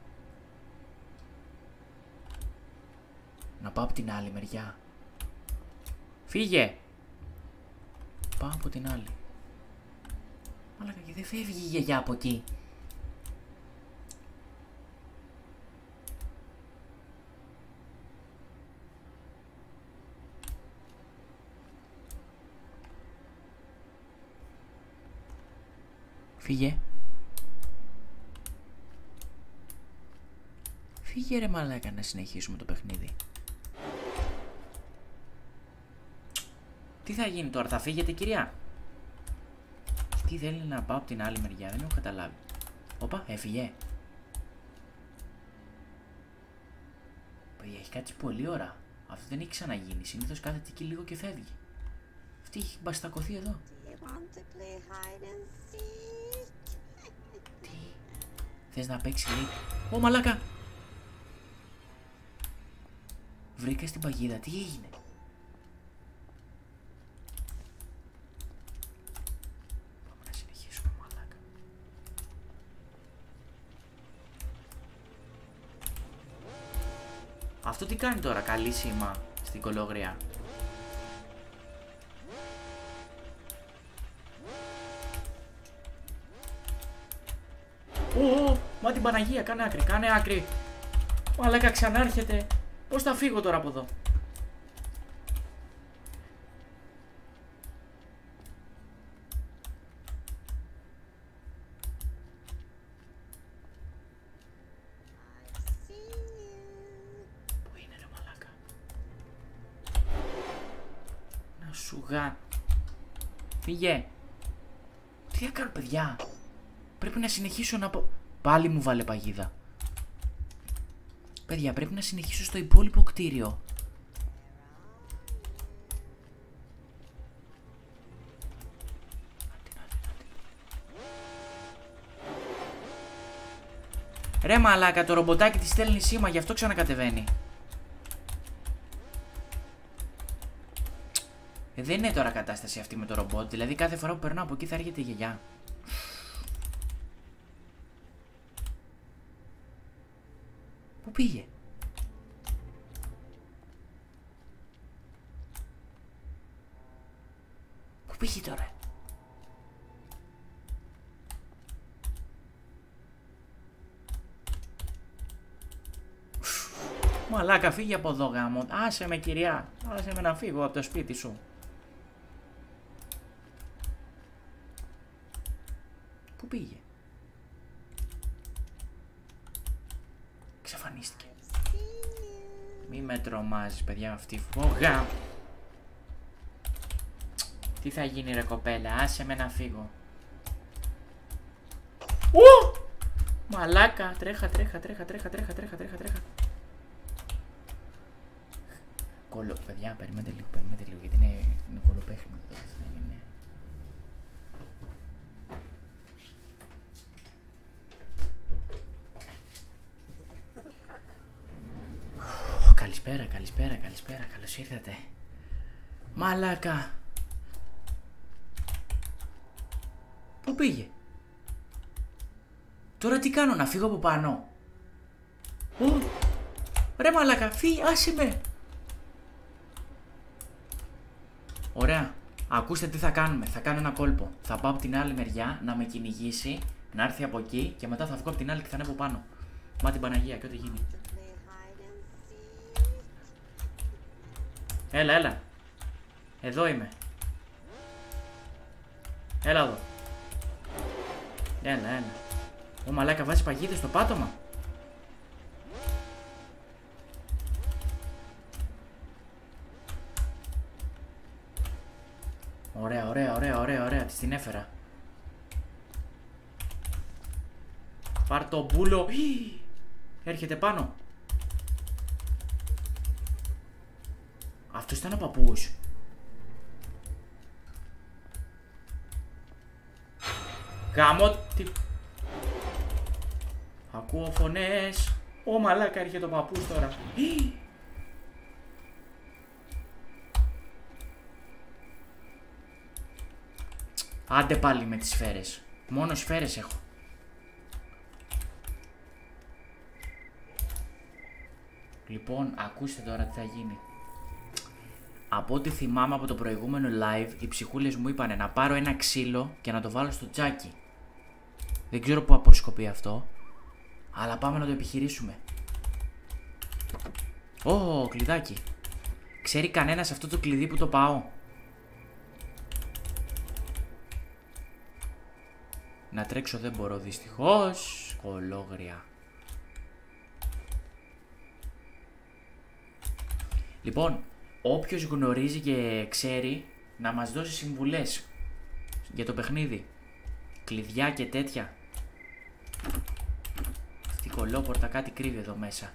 Να πάω από την άλλη μεριά. Φύγε! Πάω από την άλλη. Μαλάκα, και δεν φεύγει η γιαγιά από εκεί. Φύγε. Φύγε ρε μαλάκα να συνεχίσουμε το παιχνίδι. Τι θα γίνει τώρα, θα φύγετε κυρία? Τι θέλει να πάω από την άλλη μεριά, δεν έχω καταλάβει. Όπα, έφυγε. Παιδιά, έχει κάτσει πολλή ώρα. Αυτό δεν έχει ξαναγίνει. Συνήθως κάθεται εκεί λίγο και φεύγει. Αυτή έχει μπαστακωθεί εδώ. Τι, θες να παίξει λίγο? Ω μαλάκα! Βρήκα στην παγίδα, τι έγινε? Πάμε να συνεχίσουμε μαλάκα. Αυτό τι κάνει τώρα, καλή σήμα στην κολόγρια. Ω, μα την Παναγία, κάνε άκρη, κάνε άκρη. Μαλάκα ξανάρχεται. Πώς θα φύγω τώρα από εδώ? Πού είναι ρε μαλάκα? Να σου γα... Φύγε. Τι θα κάνω παιδιά? Πρέπει να συνεχίσω να πω... Πάλι μου βάλε παγίδα. Παιδιά, πρέπει να συνεχίσω στο υπόλοιπο κτίριο. Ρε μαλάκα, το ρομποτάκι της στέλνει σήμα, γι' αυτό ξανακατεβαίνει. Ε, δεν είναι τώρα κατάσταση αυτή με το ρομπότ, δηλαδή κάθε φορά που περνάω από εκεί θα έρχεται η γιαγιά. Πού πήγε? Πού πήγε τώρα? Μαλάκα, φύγε από εδώ γάμο. Άσε με κυρία. Άσε με να φύγω από το σπίτι σου. Πού πήγε? Εξαφανίστηκε. Μη με τρομάζεις παιδιά αυτή. Φόγα. Τι θα γίνει ρε κοπέλα, άσε με να φύγω. Ου! Μαλάκα, τρέχα, τρέχα, τρέχα, τρέχα, τρέχα, τρέχα, τρέχα, τρέχα. Κολο... Παιδιά, περιμένετε λίγο, περιμένετε λίγο, γιατί είναι, είναι κολοπέχνη. Είναι... Καλησπέρα, καλησπέρα, καλησπέρα, καλώς ήρθατε. Μαλάκα. Πού πήγε? Τώρα τι κάνω, να φύγω από πάνω? Ω, ρε μαλάκα, φύγει, άσε με. Ωραία, ακούστε τι θα κάνουμε, θα κάνω ένα κόλπο. Θα πάω από την άλλη μεριά να με κυνηγήσει, να έρθει από εκεί και μετά θα βγω από την άλλη και θα ανέβω πάνω. Μα την Παναγία και ό,τι γίνει. Έλα, έλα. Εδώ είμαι. Έλα εδώ. Έλα, έλα. Ω μαλάκα, βάζει παγίδες στο πάτωμα. Ωραία, ωραία, ωραία, ωραία, ωραία. Της την έφερα. Πάρ' το μπούλο. Έρχεται πάνω. Αυτός ήταν ο παππούς. Γάμο τι... Ακούω φωνές. Ω μαλάκα, έρχεται ο παππούς τώρα. Άντε πάλι με τις σφαίρες. Μόνο σφαίρες έχω. Λοιπόν, ακούστε τώρα τι θα γίνει. Από ό,τι θυμάμαι από το προηγούμενο live, οι ψυχούλες μου είπανε να πάρω ένα ξύλο και να το βάλω στο τζάκι. Δεν ξέρω πού αποσκοπεί αυτό, αλλά πάμε να το επιχειρήσουμε. Ω, κλειδάκι. Ξέρει κανένας αυτό το κλειδί που το πάω? Να τρέξω δεν μπορώ δυστυχώς. Κολόγρια. Λοιπόν, όποιος γνωρίζει και ξέρει να μας δώσει συμβουλές για το παιχνίδι, κλειδιά και τέτοια. Αυτή η κολόπορτα κάτι κρύβει εδώ μέσα.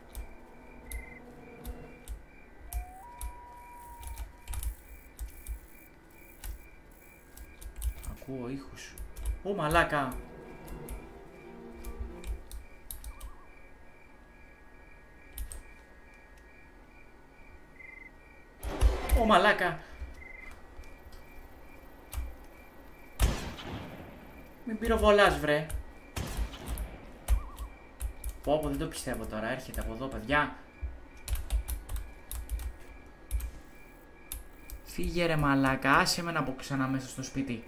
Ακούω ήχους. Ω μαλάκα. Ω μαλάκα. Μην πυροβολάς βρε. Πω πω δεν το πιστεύω τώρα. Έρχεται από εδώ παιδιά. Φύγε ρε μαλάκα. Άσε με να πω ξανά μέσα στο σπίτι.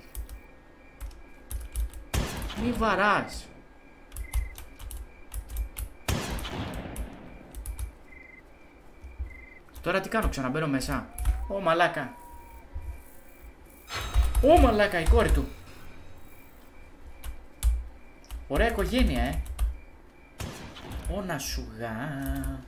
Μη βαράς. Τώρα τι κάνω, ξαναμπαίνω μέσα. Ω μαλάκα. Ω μαλάκα, η κόρη του. Ωραία οικογένεια, ε. Ω να σου γα.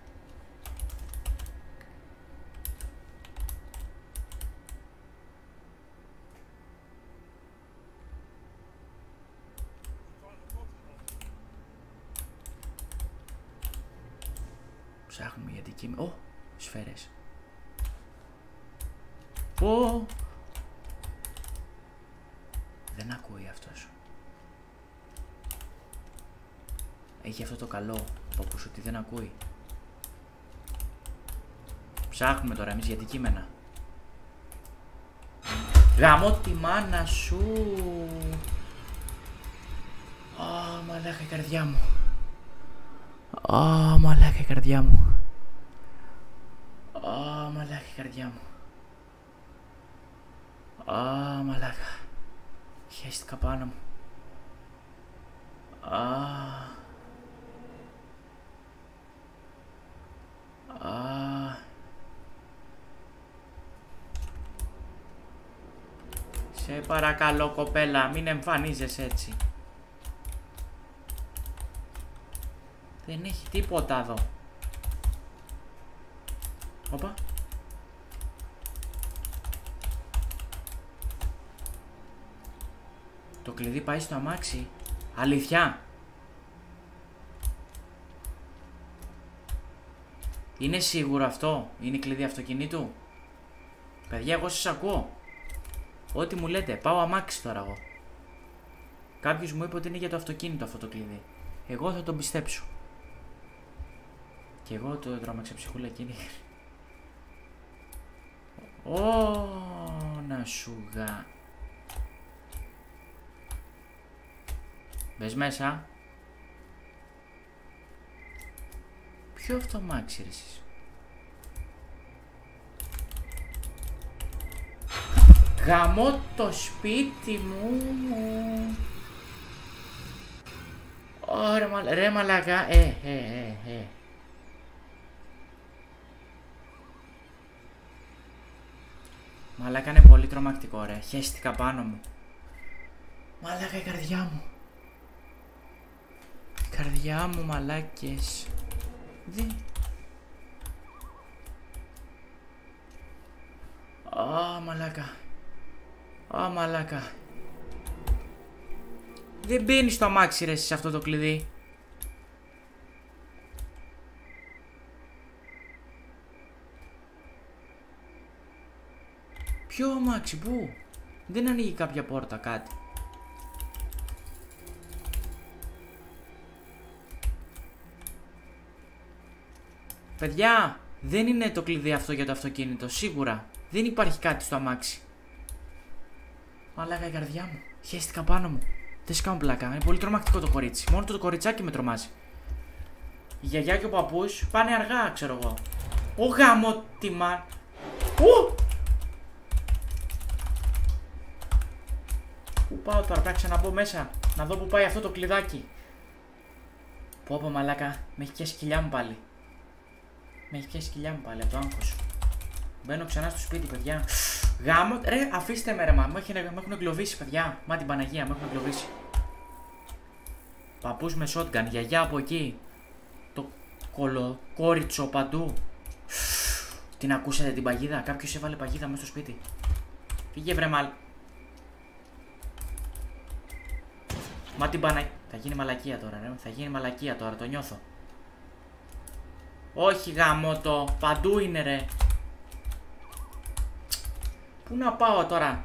Ψάχνουμε για αντικείμενο. Ω, σφαίρες. Ω. Δεν ακούει αυτός. Έχει αυτό το καλό που ακούς ότι δεν ακούει. Ψάχνουμε τώρα εμείς για αντικείμενα. Γαμώ τη μάνα σου. Α, μαλάκα η καρδιά μου. Α, μαλάκα η καρδιά μου. Α, μαλάκα η καρδιά μου. Α, μαλάκα. Χαίστηκα πάνω μου. Α. Α. Σε παρακαλώ κοπέλα, μην εμφανίζεσαι έτσι. Δεν έχει τίποτα εδώ. Όπα. Το κλειδί πάει στο αμάξι. Αλήθεια. Είναι σίγουρο αυτό? Είναι κλειδί αυτοκινήτου? Παιδιά, εγώ σας ακούω. Ό,τι μου λέτε. Πάω αμάξι τώρα εγώ. Κάποιος μου είπε ότι είναι για το αυτοκίνητο αυτό το κλειδί. Εγώ θα τον πιστέψω. Και εγώ το τρόμαξα ψυχούλα εκείνη. Ω, να σου γα. Μπες μέσα. Ποιο αυτομάξι ρε εσείς? Γαμώ το σπίτι μου. Ωρε μα, ρε μαλάκα. Ε, ε, ε, ε. Μαλάκα είναι πολύ τρομακτικό ρε. Χαίστηκα πάνω μου. Μαλάκα η καρδιά μου. Η καρδιά μου μαλάκες. Δε. Α, μαλάκα. Α, μαλάκα. Δεν μπαίνει στο αμάξι ρε σε αυτό το κλειδί. Ποιο αμάξι, πού? Δεν ανοίγει κάποια πόρτα, κάτι. Παιδιά, δεν είναι το κλειδί αυτό για το αυτοκίνητο, σίγουρα. Δεν υπάρχει κάτι στο αμάξι. Μαλάκα η καρδιά μου. Χαίστηκα πάνω μου. Δεν σκάω πλάκα. Είναι πολύ τρομακτικό το κορίτσι. Μόνο το, το κοριτσάκι με τρομάζει. Η γιαγιά και ο παππούς πάνε αργά, ξέρω εγώ. Ω γάμο τη μα. Ου! Πού πάω τώρα, πρέπει να μπω μέσα. Να δω που πάει αυτό το κλειδάκι. Πω πω μαλάκα, με έχει πιάσει κοιλιά μου πάλι. Με έχει πιάσει κοιλιά μου πάλι από το άγχος. Μπαίνω ξανά στο σπίτι, παιδιά. Γάμο, ρε, αφήστε με ρε, μα. Με έχουν εγκλωβίσει, παιδιά. Μα την Παναγία, με έχουν εγκλωβίσει. Παππούς με shotgun, γιαγιά από εκεί. Το κολοκόριτσο παντού. Την ακούσατε την παγίδα, κάποιος έβαλε παγίδα μέσα στο σπίτι. Φύγε βρε μαλ. Μα την Παναγία. Θα γίνει μαλακία τώρα, ρε. Θα γίνει μαλακία τώρα, το νιώθω. Όχι γαμώτο, παντού είναι ρε. Πού να πάω τώρα.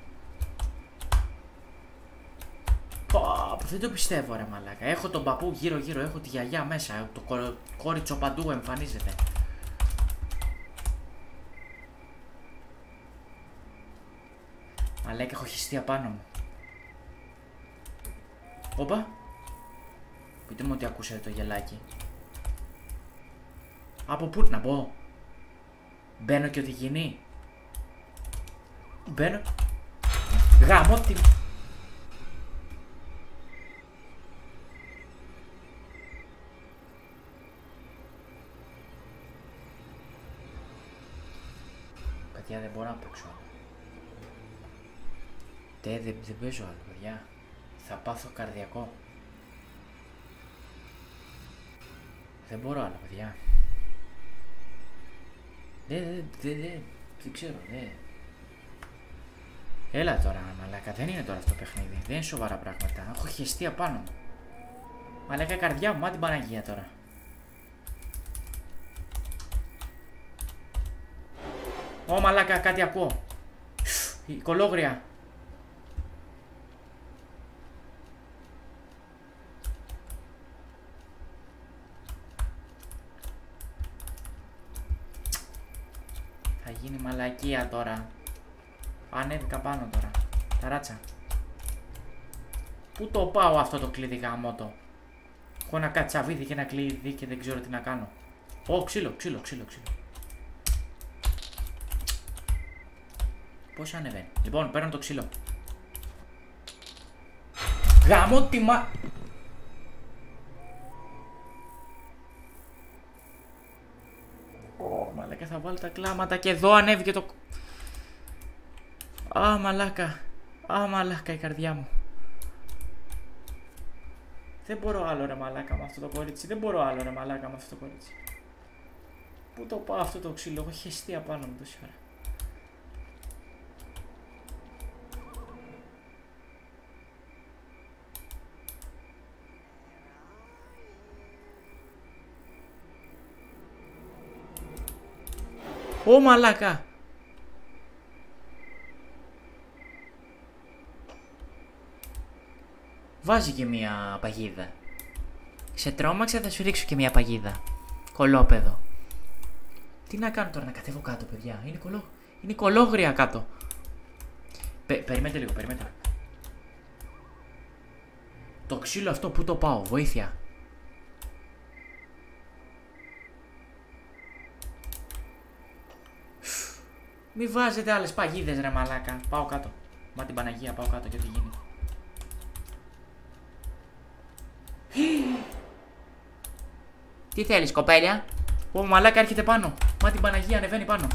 Πω, δεν το πιστεύω ρε μαλάκα. Έχω τον παππού γύρω γύρω, έχω τη γιαγιά μέσα. Το κο... κόριτσο παντού εμφανίζεται. Μαλάκα, έχω χυστεί απάνω μου. Όπα. Πείτε μου ότι ακούσατε το γελάκι. Από πού να μπω. Μπαίνω και ότι γίνει. Μπαίνω. Γάμω τη... Παιδιά, δεν μπορώ να παίξω άλλο. Δεν, δεν, δεν παίζω άλλο, παιδιά. Θα πάθω καρδιακό. Δεν μπορώ άλλο, παιδιά. Δεν, δεν, δεν, δεν, δεν ξέρω, δεν. Έλα τώρα, μαλάκα, δεν είναι τώρα αυτό το παιχνίδι. Δεν είναι σοβαρά πράγματα. Έχω χεστεί απάνω μου. Μαλάκα, καρδιά μου, μα την Παναγία τώρα. Ω, μαλάκα, κάτι ακούω. Η κολόγρια. Θα γίνει μαλακία τώρα. Ανέβηκα πάνω τώρα. Ταράτσα. Πού το πάω αυτό το κλειδί γαμώτο. Έχω ένα κατσαβίδι και ένα κλειδί και δεν ξέρω τι να κάνω. Ω, ξύλο, ξύλο, ξύλο, ξύλο. Πώς ανεβαίνει. Λοιπόν, παίρνω το ξύλο. Γαμώ τη μα... Ω, μαλάκα, θα βάλω τα κλάματα και εδώ ανέβηκε το... Α, μαλάκα. Α, μαλάκα η καρδιά μου. Δεν μπορώ άλλο ρε μαλάκα με αυτό το κορίτσι. Δεν μπορώ άλλο ρε μαλάκα με αυτό το κορίτσι. Πού το πάω αυτό το ξύλο. Έχω χεστεί απάνω μου τόση ώρα. Ω μαλάκα. Βάζει και μια παγίδα. Σε τρόμαξε, θα σου ρίξω και μια παγίδα. Κολόπεδο. Τι να κάνω τώρα, να κατέβω κάτω παιδιά. Είναι, κολό... Είναι κολόγρια κάτω. Πε... Περιμένετε λίγο, περιμένετε. Το ξύλο αυτό που το πάω, βοήθεια. Μη βάζετε άλλες παγίδες ρε μαλάκα. Πάω κάτω. Μα την Παναγία, πάω κάτω και ό,τι γίνει. Τι θέλεις κοπέλια. Ω μαλάκα έρχεται πάνω. Μα την Παναγία ανεβαίνει πάνω.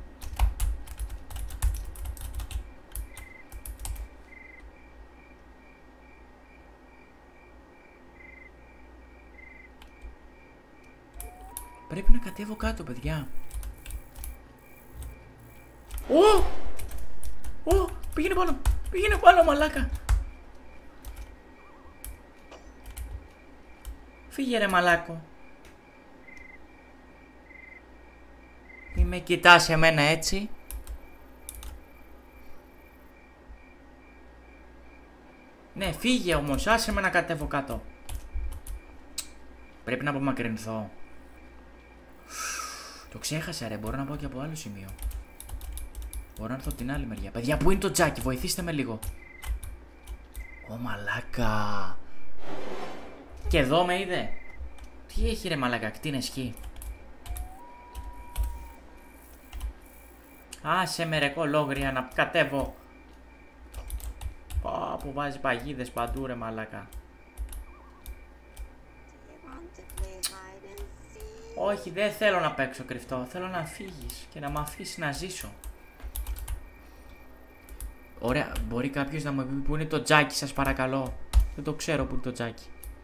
Πρέπει να κατέβω κάτω παιδιά. Ω! Ω! Πήγαινε πάνω! Πήγαινε πάνω μαλάκα! Φύγε ρε μαλάκο. Μη με κοιτάς εμένα έτσι. Ναι, φύγε όμως, άσε με να κατέβω κάτω. Πρέπει να απομακρυνθώ. Το ξέχασα ρε, μπορώ να πάω και από άλλο σημείο. Μπορώ να έρθω από την άλλη μεριά. Παιδιά, πού είναι το τζάκι, βοηθήστε με λίγο. Ω μαλάκα. Και εδώ με είδε. Τι έχει ρε μαλάκα, κτίνε σκι. Άσε με ρε κολόγρια να κατέβω. Πω, που βάζει παγίδες παντού ρε μαλάκα. Όχι, δεν θέλω να παίξω κρυφτό. Θέλω να φύγεις και να μ' αφήσεις να ζήσω. Ωραία, μπορεί κάποιος να μου πει που είναι το τζάκι, σας παρακαλώ. Δεν το ξέρω που είναι το τζάκι.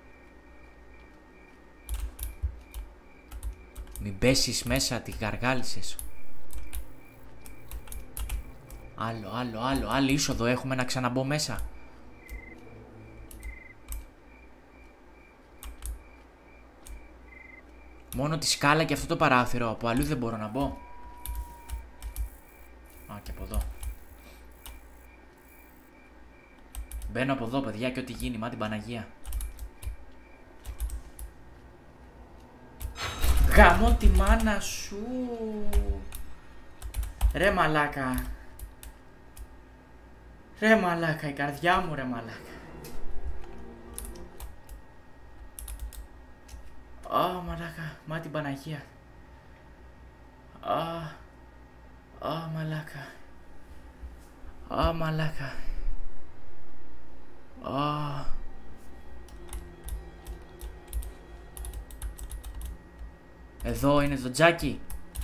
Μην πέσεις μέσα, τη γαργάλισες. Άλλο, άλλο, άλλο, άλλη είσοδο έχουμε να ξαναμπω μέσα. Μόνο τη σκάλα και αυτό το παράθυρο, από αλλού δεν μπορώ να μπω. Α, και από εδώ. Μπαίνω από εδώ, παιδιά, και ό,τι γίνει, μα την Παναγία. Γαμώ τη μάνα σου. Ρε μαλάκα. Ρε μαλάκα, η καρδιά μου, ρε μαλάκα. Α, μαλάκα, μα την Παναγία. Α, α, μαλάκα. Α, μαλάκα. Α. Εδώ είναι το τζάκι.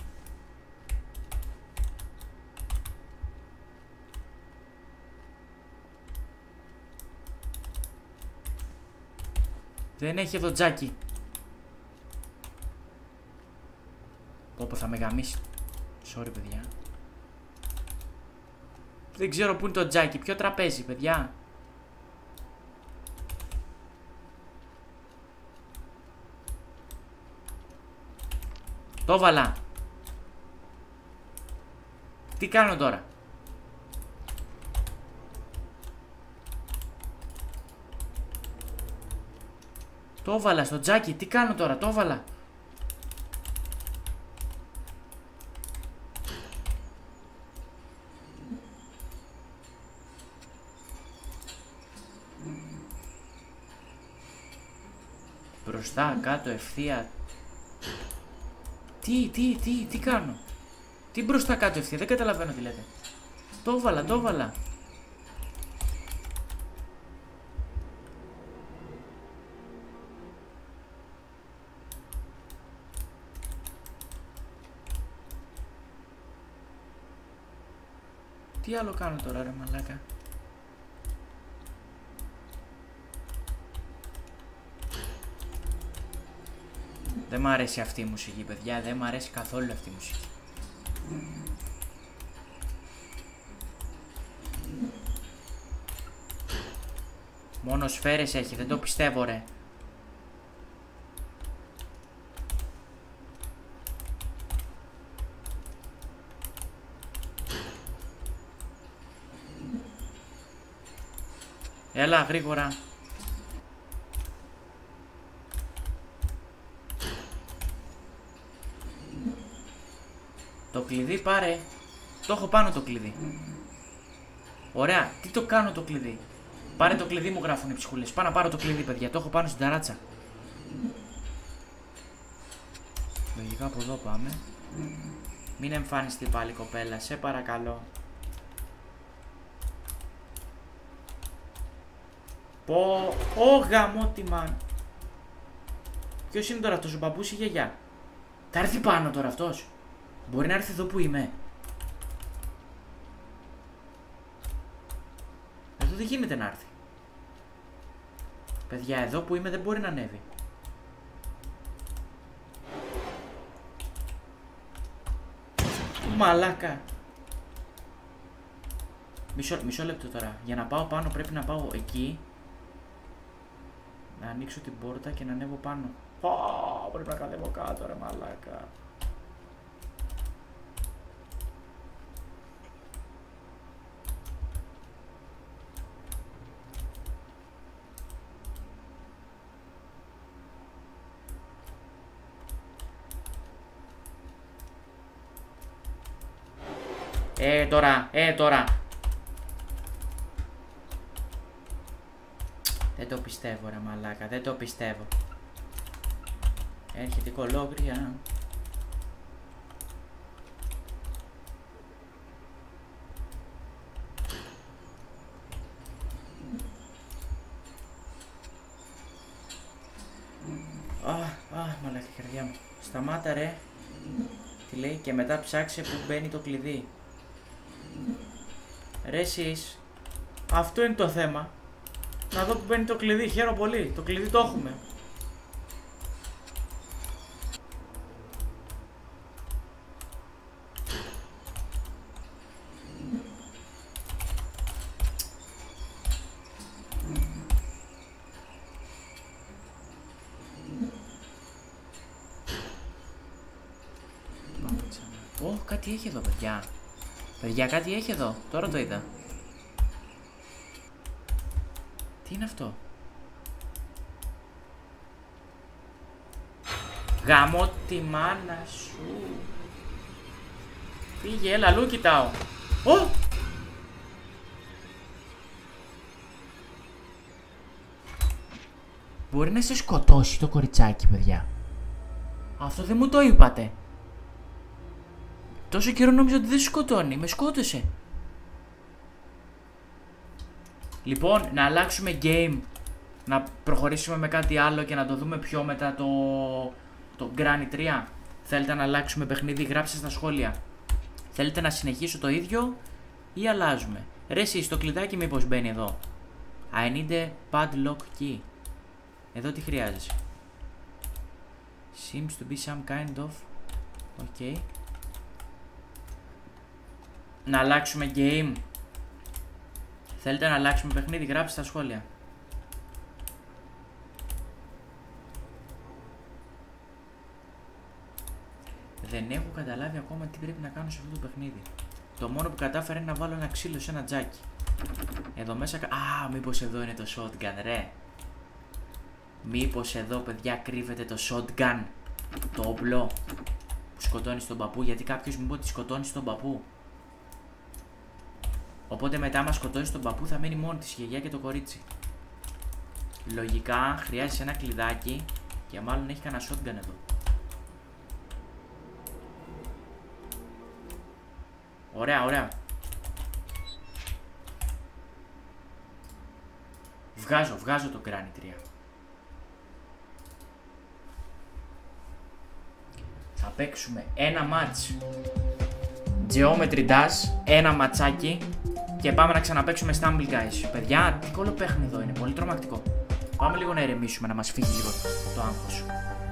Δεν έχει εδώ τζάκι. Πω θα με γαμίσει. Sorry, παιδιά. Δεν ξέρω πού είναι το τζάκι. Ποιο τραπέζι, παιδιά. Το βάλα. Τι κάνω τώρα. Το βάλα στο τζάκι. Τι κάνω τώρα. Το βάλα. Μπροστά, κάτω, ευθεία. Τι, τι, τι, τι κάνω. Τι μπροστά, κάτω, ευθεία. Δεν καταλαβαίνω τι λέτε. Το βάλα, το βάλα. Τι άλλο κάνω τώρα, ρε μαλάκα. Δεν μ' αρέσει αυτή η μουσική, παιδιά. Δεν μ' αρέσει καθόλου αυτή η μουσική. Μόνο σφαίρες έχει. Δεν το πιστεύω, ρε. Έλα, γρήγορα. Το κλειδί πάρε. Το έχω πάνω το κλειδί. Ωραία. Τι το κάνω το κλειδί. Πάρε το κλειδί μου, γράφουν οι ψυχούλες. Πάω να πάρω το κλειδί, παιδιά. Το έχω πάνω στην ταράτσα. Λογικά από εδώ πάμε. Μην εμφανιστεί πάλι, κοπέλα. Σε παρακαλώ. Πω. Ω γαμώ τη μάνα. Ποιος είναι τώρα αυτός, ο μπαμπούς ή η γιαγιά. Θα έρθει πάνω τώρα αυτός. Μπορεί να έρθει εδώ που είμαι. Εδώ δεν γίνεται να έρθει. Παιδιά, εδώ που είμαι δεν μπορεί να ανέβει. Μαλάκα. Μισό, μισό λεπτό τώρα. Για να πάω πάνω πρέπει να πάω εκεί. Να ανοίξω την πόρτα και να ανέβω πάνω. Πω, πρέπει να κατέβω κάτω, ρε μαλάκα. Ε, τώρα, ε, τώρα. Δεν το πιστεύω, ρε μαλάκα, δεν το πιστεύω. Έρχεται η κολόγρια. Α, α, μαλάκα η καρδιά μου. Σταμάτα, ρε. Τι λέει, και μετά ψάξε που μπαίνει το κλειδί. Ρε εσείς, Αυτό είναι το θέμα. Να δω που μπαίνει το κλειδί. Χαίρομαι πολύ. Το κλειδί το έχουμε. Ω, κάτι έχει εδώ, παιδιά. Παιδιά, κάτι έχει εδώ. Τώρα το είδα. Τι είναι αυτό? Γαμώ τη μάνα σου. Φύγε, έλα, αλλού κοιτάω. Ω! Μπορεί να σε σκοτώσει το κοριτσάκι, παιδιά. Αυτό δεν μου το είπατε. Τόσο καιρό νόμιζα ότι δεν σε σκοτώνει. Με σκότωσε. Λοιπόν, να αλλάξουμε game. Να προχωρήσουμε με κάτι άλλο και να το δούμε πιο μετά το, το Granny τρία. Θέλετε να αλλάξουμε παιχνίδι? Γράψτε στα σχόλια. Θέλετε να συνεχίσω το ίδιο ή αλλάζουμε? Ρε εσείς, το κλειδάκι μήπως μπαίνει εδώ? I need a padlock key. Εδώ τι χρειάζεσαι? Seems to be some kind of... Ok. Να αλλάξουμε game. Θέλετε να αλλάξουμε παιχνίδι? Γράψτε στα σχόλια. Δεν έχω καταλάβει ακόμα τι πρέπει να κάνω σε αυτό το παιχνίδι. Το μόνο που κατάφερα είναι να βάλω ένα ξύλο σε ένα τζάκι. Εδώ μέσα... Α, μήπως εδώ είναι το shotgun, ρε. Μήπως εδώ, παιδιά, κρύβεται το shotgun. Το όπλο που σκοτώνει τον παππού. Γιατί κάποιος μου είπε ότι σκοτώνει τον παππού. Οπότε μετά, άμα σκοτώσει τον παππού, θα μείνει μόνη της η γιαγιά και το κορίτσι. Λογικά χρειάζεσαι ένα κλειδάκι και μάλλον έχει κανένα shotgun εδώ. Ωραία, ωραία. Βγάζω, βγάζω το Granny τρία. Θα παίξουμε ένα μάτς Geometry Dash, ένα ματσάκι και πάμε να ξαναπαίξουμε Stumble Guys. Παιδιά, τι κολοπέχνη εδώ είναι, πολύ τρομακτικό. Πάμε λίγο να ηρεμήσουμε, να μας φύγει λίγο το άγχος.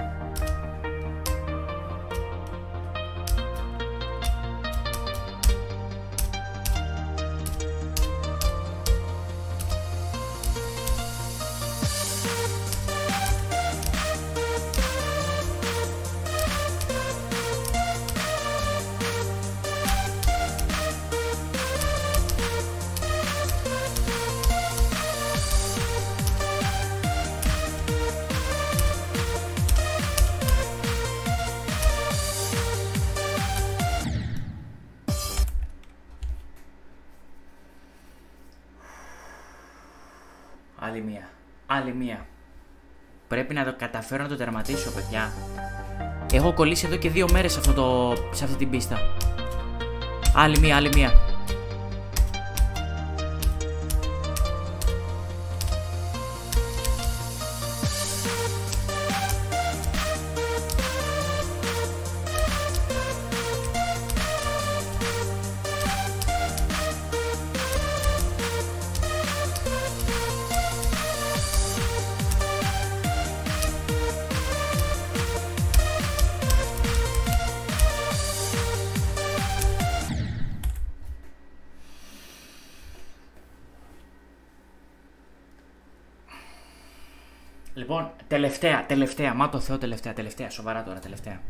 Άλλη μία. Άλλη μία. Πρέπει να το καταφέρω να το τερματίσω, παιδιά. Έχω κολλήσει εδώ και δύο μέρες σε, αυτό το, σε αυτή την πίστα. Άλλη μία, άλλη μία. Λοιπόν, τελευταία, τελευταία, μα το Θεό, τελευταία, τελευταία, σοβαρά τώρα, τελευταία.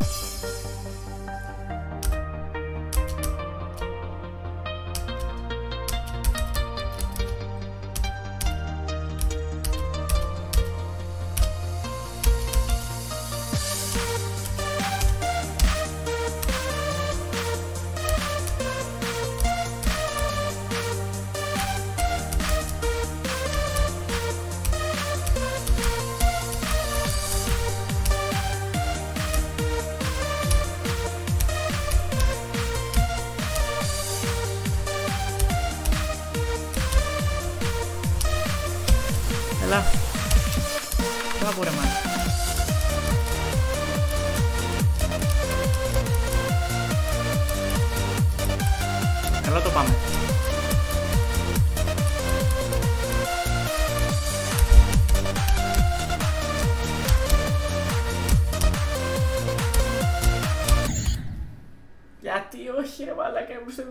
κάτι, όχι ρε μαλάκα, μου στο...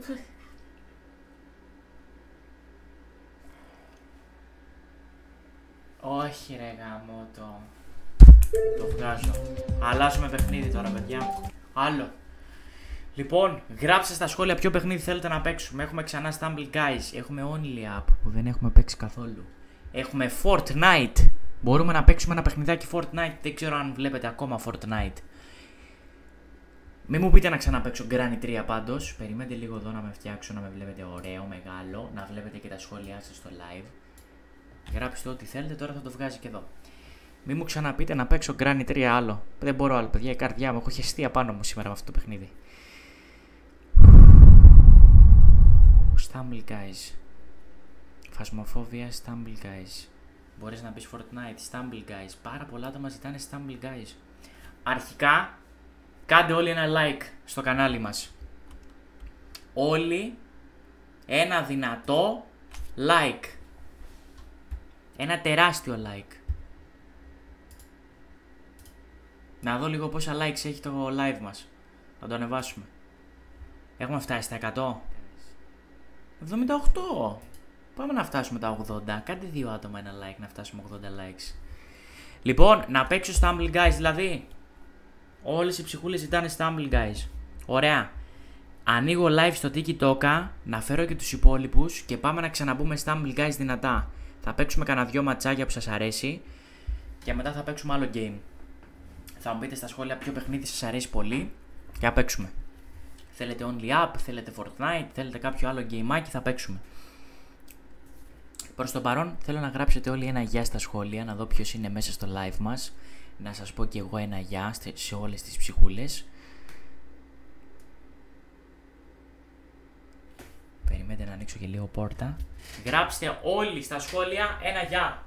Όχι ρε γαμώτο. Το βγάζω. Αλλάζουμε παιχνίδι τώρα, παιδιά. Άλλο. Λοιπόν, γράψτε στα σχόλια ποιο παιχνίδι θέλετε να παίξουμε. Έχουμε ξανά Stumble Guys. Έχουμε Only Up που δεν έχουμε παίξει καθόλου. Έχουμε Fortnite. Μπορούμε να παίξουμε ένα παιχνιδάκι Fortnite. Δεν ξέρω αν βλέπετε ακόμα Fortnite. Μην μου πείτε να ξαναπαίξω Granny τρία πάντως. Περιμένετε λίγο εδώ να με φτιάξω, να με βλέπετε ωραίο, μεγάλο. Να βλέπετε και τα σχόλιά σας στο live. Γράψτε ό,τι θέλετε, τώρα θα το βγάζει και εδώ. Μην μου ξαναπείτε να παίξω Granny τρία άλλο. Δεν μπορώ άλλο, παιδιά, η καρδιά μου. Έχω χεστεί απάνω μου σήμερα με αυτό το παιχνίδι. Stumble Guys. Phasmophobia Stumble Guys. Μπορείς να πεις Fortnite, Stumble Guys. Πάρα πολλά άτομα ζητάνε Stumble Guys. Αρχικά, κάντε όλοι ένα like στο κανάλι μας. Όλοι ένα δυνατό like. Ένα τεράστιο like. Να δω λίγο πόσα likes έχει το live μας. Θα το ανεβάσουμε. Έχουμε φτάσει στα εκατό. εβδομήντα οκτώ. Πάμε να φτάσουμε τα ογδόντα. Κάντε δύο άτομα ένα like να φτάσουμε ογδόντα likes. Λοιπόν, να παίξω Stumble Guys δηλαδή. Όλες οι ψυχούλες ζητάνε Stumble Guys. Ωραία. Ανοίγω live στο TikTok, να φέρω και τους υπόλοιπους και πάμε να ξαναμπούμε Stumble Guys δυνατά. Θα παίξουμε κανένα δυο ματσάκια που σας αρέσει και μετά θα παίξουμε άλλο game. Θα μου πείτε στα σχόλια ποιο παιχνίδι σας αρέσει πολύ και θα παίξουμε. Θέλετε Only Up, θέλετε Fortnite, θέλετε κάποιο άλλο gameάκι, θα παίξουμε. Προς το παρόν θέλω να γράψετε όλοι ένα γεια στα σχόλια, να δω ποιος είναι μέσα στο live μας. Να σας πω και εγώ ένα γεια σε όλες τις ψυχούλες. Περιμένετε να ανοίξω και λίγο πόρτα. Γράψτε όλοι στα σχόλια ένα γεια.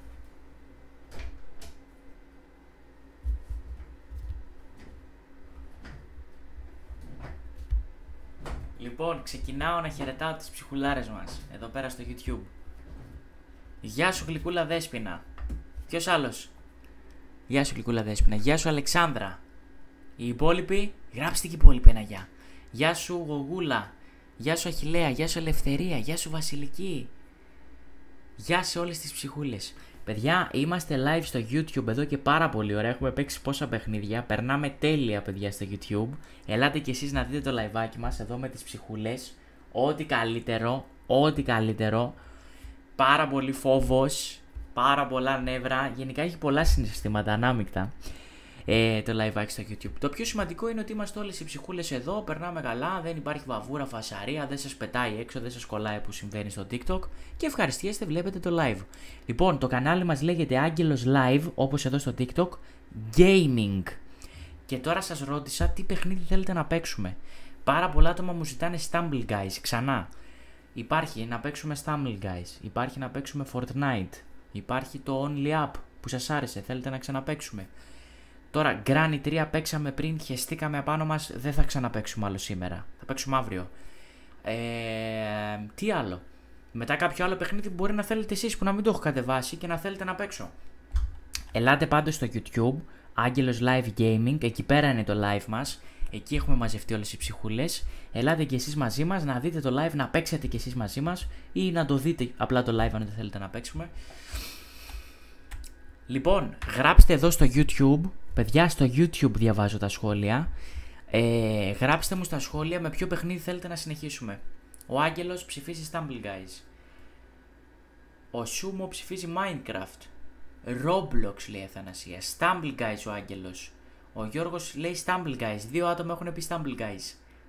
Λοιπόν, ξεκινάω να χαιρετάω τις ψυχουλάρες μας εδώ πέρα στο YouTube. Γεια σου γλυκούλα Δέσποινα. Ποιος άλλος? Γεια σου γλυκούλα Δέσποινα. Γεια σου Αλεξάνδρα. Οι υπόλοιποι, γράψτε και οι υπόλοιποι ένα γεια. Γεια σου Γογούλα. Γεια σου Αχιλλέα. Γεια σου Ελευθερία. Γεια σου Βασιλική. Γεια σε όλες τις ψυχούλες. Παιδιά, είμαστε live στο YouTube εδώ και πάρα πολύ ωραία. Έχουμε παίξει πόσα παιχνίδια. Περνάμε τέλεια, παιδιά, στο YouTube. Ελάτε κι εσείς να δείτε το liveάκι μας εδώ με τις ψυχούλες. Ό,τι καλύτερο, ό,τι καλύτερο. Πάρα πολύ φόβος, πάρα πολλά νεύρα. Γενικά έχει πολλά συναισθήματα ανάμεικτα ε, το liveάκι στο YouTube. Το πιο σημαντικό είναι ότι είμαστε όλες οι ψυχούλες εδώ. Περνάμε καλά, δεν υπάρχει βαβούρα, φασαρία, δεν σας πετάει έξω, δεν σας κολλάει που συμβαίνει στο TikTok. Και ευχαριστιέστε, βλέπετε το live. Λοιπόν, το κανάλι μας λέγεται Άγγελος Live, όπως εδώ στο TikTok, Gaming. Και τώρα σας ρώτησα τι παιχνίδι θέλετε να παίξουμε. Πάρα πολλά άτομα μου ζητάνε Stumble Guys, ξανά. Υπάρχει να παίξουμε Stumble Guys, υπάρχει να παίξουμε Fortnite, υπάρχει το Only Up που σας άρεσε, θέλετε να ξαναπαίξουμε. Τώρα, Granny τρία παίξαμε πριν, χεστήκαμε απάνω μας, δεν θα ξαναπαίξουμε άλλο σήμερα, θα παίξουμε αύριο. Ε, τι άλλο? Μετά κάποιο άλλο παιχνίδι μπορεί να θέλετε εσείς που να μην το έχω κατεβάσει και να θέλετε να παίξω. Ελάτε πάντως στο YouTube, Άγγελος Live Gaming, εκεί πέρα είναι το live μας. Εκεί έχουμε μαζευτεί όλες οι ψυχούλες. Ελάτε και εσείς μαζί μας να δείτε το live, να παίξετε και εσείς μαζί μας ή να το δείτε απλά το live αν δεν θέλετε να παίξουμε. Λοιπόν, γράψτε εδώ στο YouTube, παιδιά, στο YouTube διαβάζω τα σχόλια. Ε, γράψτε μου στα σχόλια με ποιο παιχνίδι θέλετε να συνεχίσουμε. Ο Άγγελος ψηφίζει Stumble Guys. Ο Σούμο ψηφίζει Minecraft. Roblox λέει Αθανασία. Stumble Guys ο Άγγελος. Ο Γιώργος λέει Stumble Guys. Δύο άτομα έχουν πει Stumble Guys.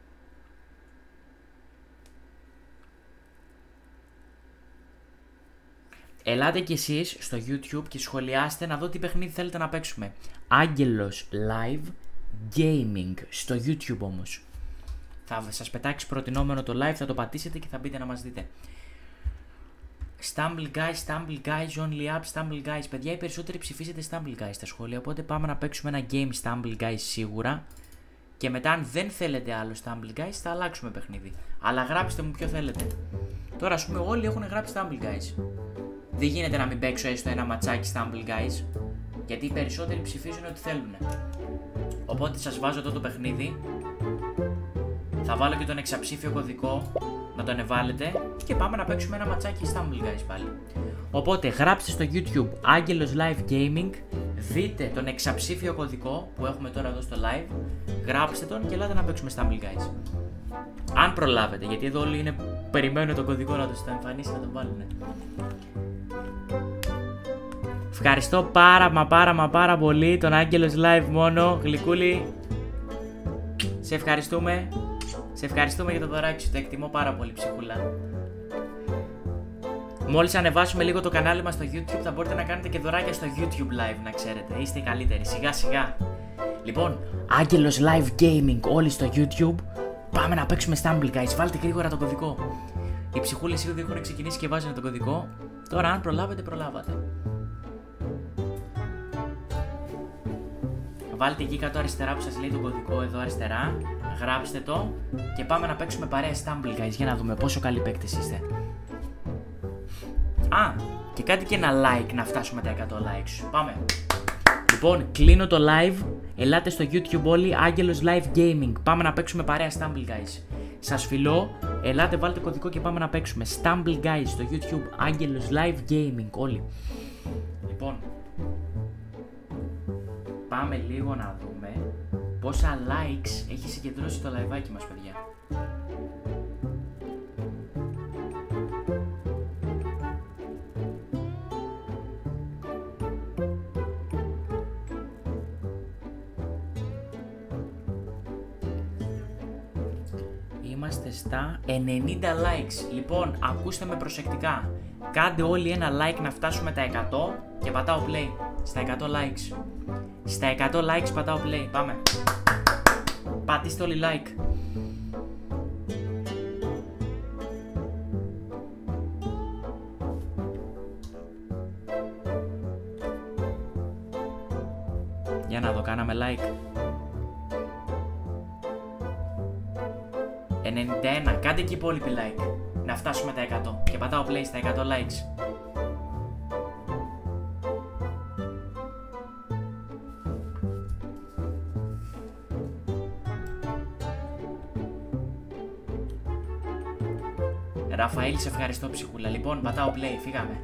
Ελάτε κι εσείς στο YouTube και σχολιάστε να δω τι παιχνίδι θέλετε να παίξουμε. Άγγελος Live Gaming. Στο YouTube όμως. Θα σας πετάξει προτινόμενο το live, θα το πατήσετε και θα μπείτε να μας δείτε. Stumble Guys, Stumble Guys, Only Up, Stumble Guys. Παιδιά, οι περισσότεροι ψηφίσετε Stumble Guys στα σχόλια, οπότε πάμε να παίξουμε ένα game Stumble Guys σίγουρα. Και μετά αν δεν θέλετε άλλο Stumble Guys θα αλλάξουμε παιχνίδι. Αλλά γράψτε μου ποιο θέλετε. Τώρα ας πούμε όλοι έχουν γράψει Stumble Guys. Δεν γίνεται να μην παίξω έστω ένα ματσάκι Stumble Guys. Γιατί οι περισσότεροι ψηφίζουν ό,τι θέλουν. Οπότε σας βάζω εδώ το παιχνίδι. Θα βάλω και τον εξαψήφιο κωδικό, να τον εβάλετε και πάμε να παίξουμε ένα ματσάκι Stumble Guys πάλι. Οπότε γράψτε στο YouTube Άγγελος Live Gaming, δείτε τον εξαψήφιο κωδικό που έχουμε τώρα εδώ στο live, γράψτε τον και ελάτε να παίξουμε Stumble Guys. Αν προλάβετε, γιατί εδώ όλοι είναι, περιμένουν τον κωδικό να τους το εμφανίσει να τον βάλουν. Ευχαριστώ πάρα μα πάρα μα πάρα πολύ τον Άγγελος Live μόνο, γλυκούλη. Σε ευχαριστούμε. Σε ευχαριστούμε για το δωράκι σου, το εκτιμώ πάρα πολύ, ψυχούλα. Μόλις ανεβάσουμε λίγο το κανάλι μας στο YouTube θα μπορείτε να κάνετε και δωράκια στο YouTube Live, να ξέρετε. Είστε οι καλύτεροι, σιγά σιγά. Λοιπόν, Άγγελος Live Gaming όλοι στο YouTube. Πάμε να παίξουμε Stumble Guys, βάλτε γρήγορα το κωδικό. Οι ψυχούλες ήδη έχουν ξεκινήσει και βάζουν το κωδικό. Τώρα αν προλάβετε, προλάβατε. Βάλτε εκεί κάτω αριστερά που σας λέει το κωδικό εδώ αριστερά. Γράψτε το και πάμε να παίξουμε παρέα Stumble Guys για να δούμε πόσο καλοί παίκτες είστε. Α, και κάντε και ένα like να φτάσουμε τα εκατό likes. Πάμε. Λοιπόν, κλείνω το live. Ελάτε στο YouTube όλοι, Άγγελος Live Gaming. Πάμε να παίξουμε παρέα Stumble Guys. Σας φιλώ, ελάτε βάλτε κωδικό και πάμε να παίξουμε Stumble Guys στο YouTube, Άγγελος Live Gaming όλοι. Λοιπόν, πάμε λίγο να δούμε πόσα likes έχει συγκεντρώσει το liveάκι μας, παιδιά. Είμαστε στα ενενήντα likes. Λοιπόν, ακούστε με προσεκτικά. Κάντε όλοι ένα like να φτάσουμε τα εκατό και πατάω play. Στα εκατό likes. Στα εκατό likes πατάω play. Πάμε. Πατήστε όλοι like. Για να δω, κάναμε like. ενενήντα ένα, κάντε και οι υπόλοιποι like. Να φτάσουμε τα εκατό και πατάω play στα εκατό likes. Ραφαήλ, σε ευχαριστώ, ψυχούλα. Λοιπόν, πατάω play, φύγαμε.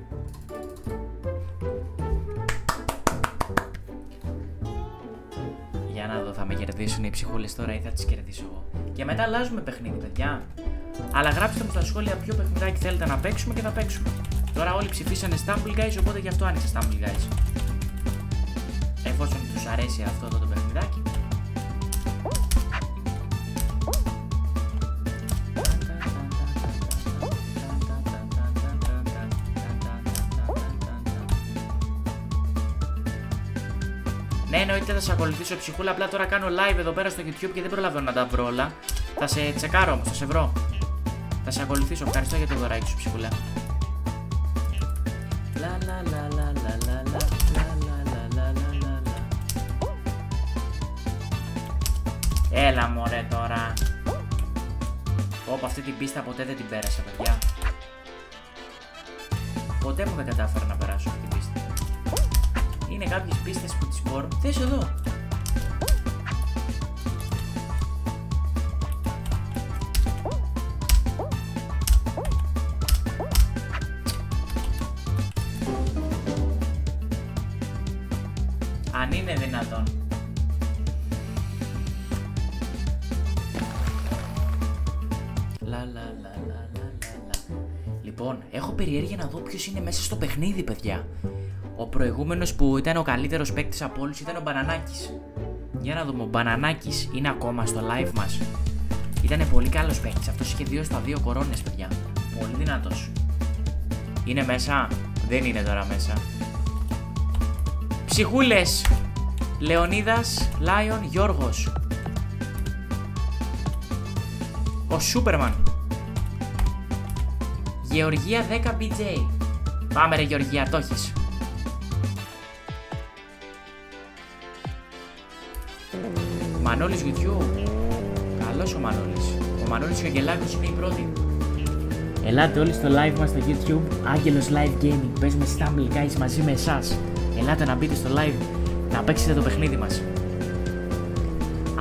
Για να δω, θα με κερδίσουν οι ψυχούλες τώρα ή θα τις κερδίσω εγώ. Και μετά αλλάζουμε παιχνίδι, παιδιά. Αλλά γράψτε μου στα σχόλια ποιο παιχνιδάκι θέλετε να παίξουμε και θα παίξουμε. Τώρα όλοι ψηφίσανε Stumble Guys, οπότε γι' αυτό άνοιξε Stumble Guys. Εφόσον τους αρέσει αυτό εδώ το παιχνιδάκι. Ναι, εννοείται θα σε ακολουθήσω, ψυχούλα. Απλά τώρα κάνω live εδώ πέρα στο YouTube και δεν προλαβαίνω να τα βρω όλα. Θα σε τσεκάρω όμως, θα σε βρω. Θα σε ακολουθήσω. Ευχαριστώ για το δωράκι σου, ψυχούλα. Έλα μωρέ τώρα. Όπα, αυτή την πίστα ποτέ δεν την πέρασα, παιδιά. Ποτέ μου δεν κατάφερα να περάσω αυτή την πίστα. Είναι κάποιες πίστες που τις μπορώ. Θες εδώ. Αν είναι δυνατόν. Λα, λα, λα, λα, λα, λα. Λοιπόν, έχω περιέργεια να δω ποιος είναι μέσα στο παιχνίδι, παιδιά. Ο προηγούμενος που ήταν ο καλύτερος παίκτης από όλους ήταν ο Μπανανάκης. Για να δούμε, ο Μπανανάκης είναι ακόμα στο live μας. Ήτανε πολύ καλός παίκτης, αυτός είχε δύο στα δύο κορώνες, παιδιά. Πολύ δυνατός. Είναι μέσα, δεν είναι τώρα μέσα. Ψυχούλες, Λεωνίδας, Λάιον, Γιώργος. Ο Σούπερμαν. Γεωργία δέκα μπι τζέι. Πάμε ρε Γεωργία, το έχεις. Μανώλης YouTube. Καλός ο Μανώλης. Ο Μανώλης και ο Αγγελάκος είναι οι πρώτοι. Ελάτε όλοι στο live μας στο YouTube. Άγγελος Live Gaming. Παίζουμε Stumble Guys μαζί με εσάς. Ελάτε να μπείτε στο live να παίξετε το παιχνίδι μας.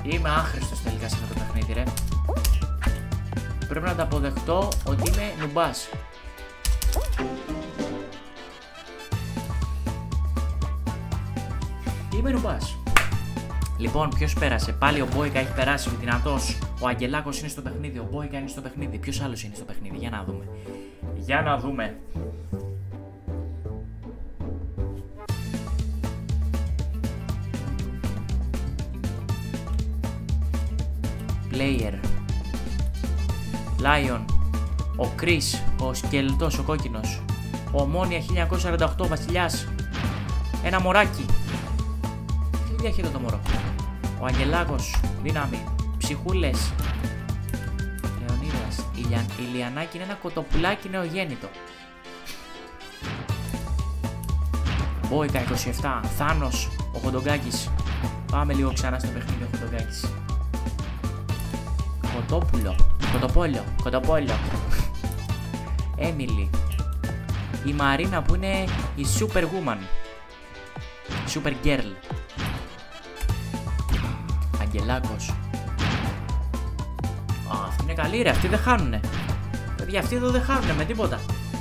Είμαι άχρηστος τελικά σε αυτό το παιχνίδι, ρε. Πρέπει να το αποδεχτώ ότι είμαι νουμπάς. Είμαι νουμπάς. Λοιπόν, ποιος πέρασε? Πάλι ο Μπόικα έχει περάσει, ο δυνατός. Ο Αγγελάκος είναι στο παιχνίδι, ο Μπόικα είναι στο παιχνίδι. Ποιος άλλος είναι στο παιχνίδι? Για να δούμε. Για να δούμε. Player. Lion. Ο Chris, ο σκελετός, ο κόκκινος. Ο Ομόνια χίλια εννιακόσια σαράντα οκτώ, βασιλιάς. Ένα μωράκι. Τι διαχείρω το μωρό? Ο Αγγελάκος, δύναμη. Ψυχούλες. Λεωνίδας. Η, Λια... η Λιανάκη είναι ένα κοτοπουλάκι νεογέννητο. Μπόικα είκοσι επτά. Θάνος, ο Χοντογκάκης. Πάμε λίγο ξανά στο παιχνίδι, ο Χοντογκάκης. Κοτόπουλο. Κοτοπόλιο. Κοτοπόλιο. Έμιλι. Η Μαρίνα που είναι η Super Woman. Super Girl. Αγγελάκος. Α, αυτή είναι καλή, ρε. Αυτοί δεν χάνουνε. Παιδιά, αυτοί εδώ δεν χάνουνε με τίποτα.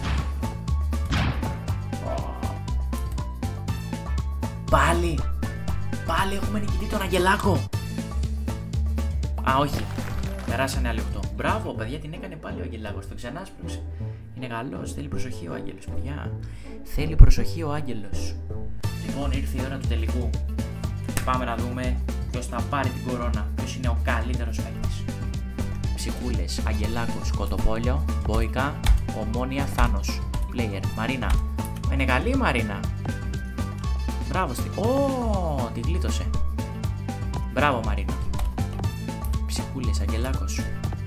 Πάλι. Πάλι έχουμε νικητή τον Αγγελάκο. Α, όχι. Περάσανε άλλοι οκτώ. Μπράβο, παιδιά, την έκανε πάλι ο Αγγελάκος. Τον ξανάσπρωξε. Είναι καλός. Θέλει προσοχή ο Άγγελος, παιδιά. Θέλει προσοχή ο Άγγελος. Λοιπόν, ήρθε η ώρα του τελικού. Πάμε να δούμε ποιος θα πάρει την κορώνα. Ποιος είναι ο καλύτερος παίκτης. Ψυχούλες, Αγγελάκος, Κοτοπόλιο, Μπόικα, Ομόνια, Θάνος. Player, Μαρίνα. Είναι καλή η Μαρίνα. Μπράβο στη. Ω, τη γλίτωσε. Μπράβο, Μαρίνα. Ψυχούλες, Αγγελάκος.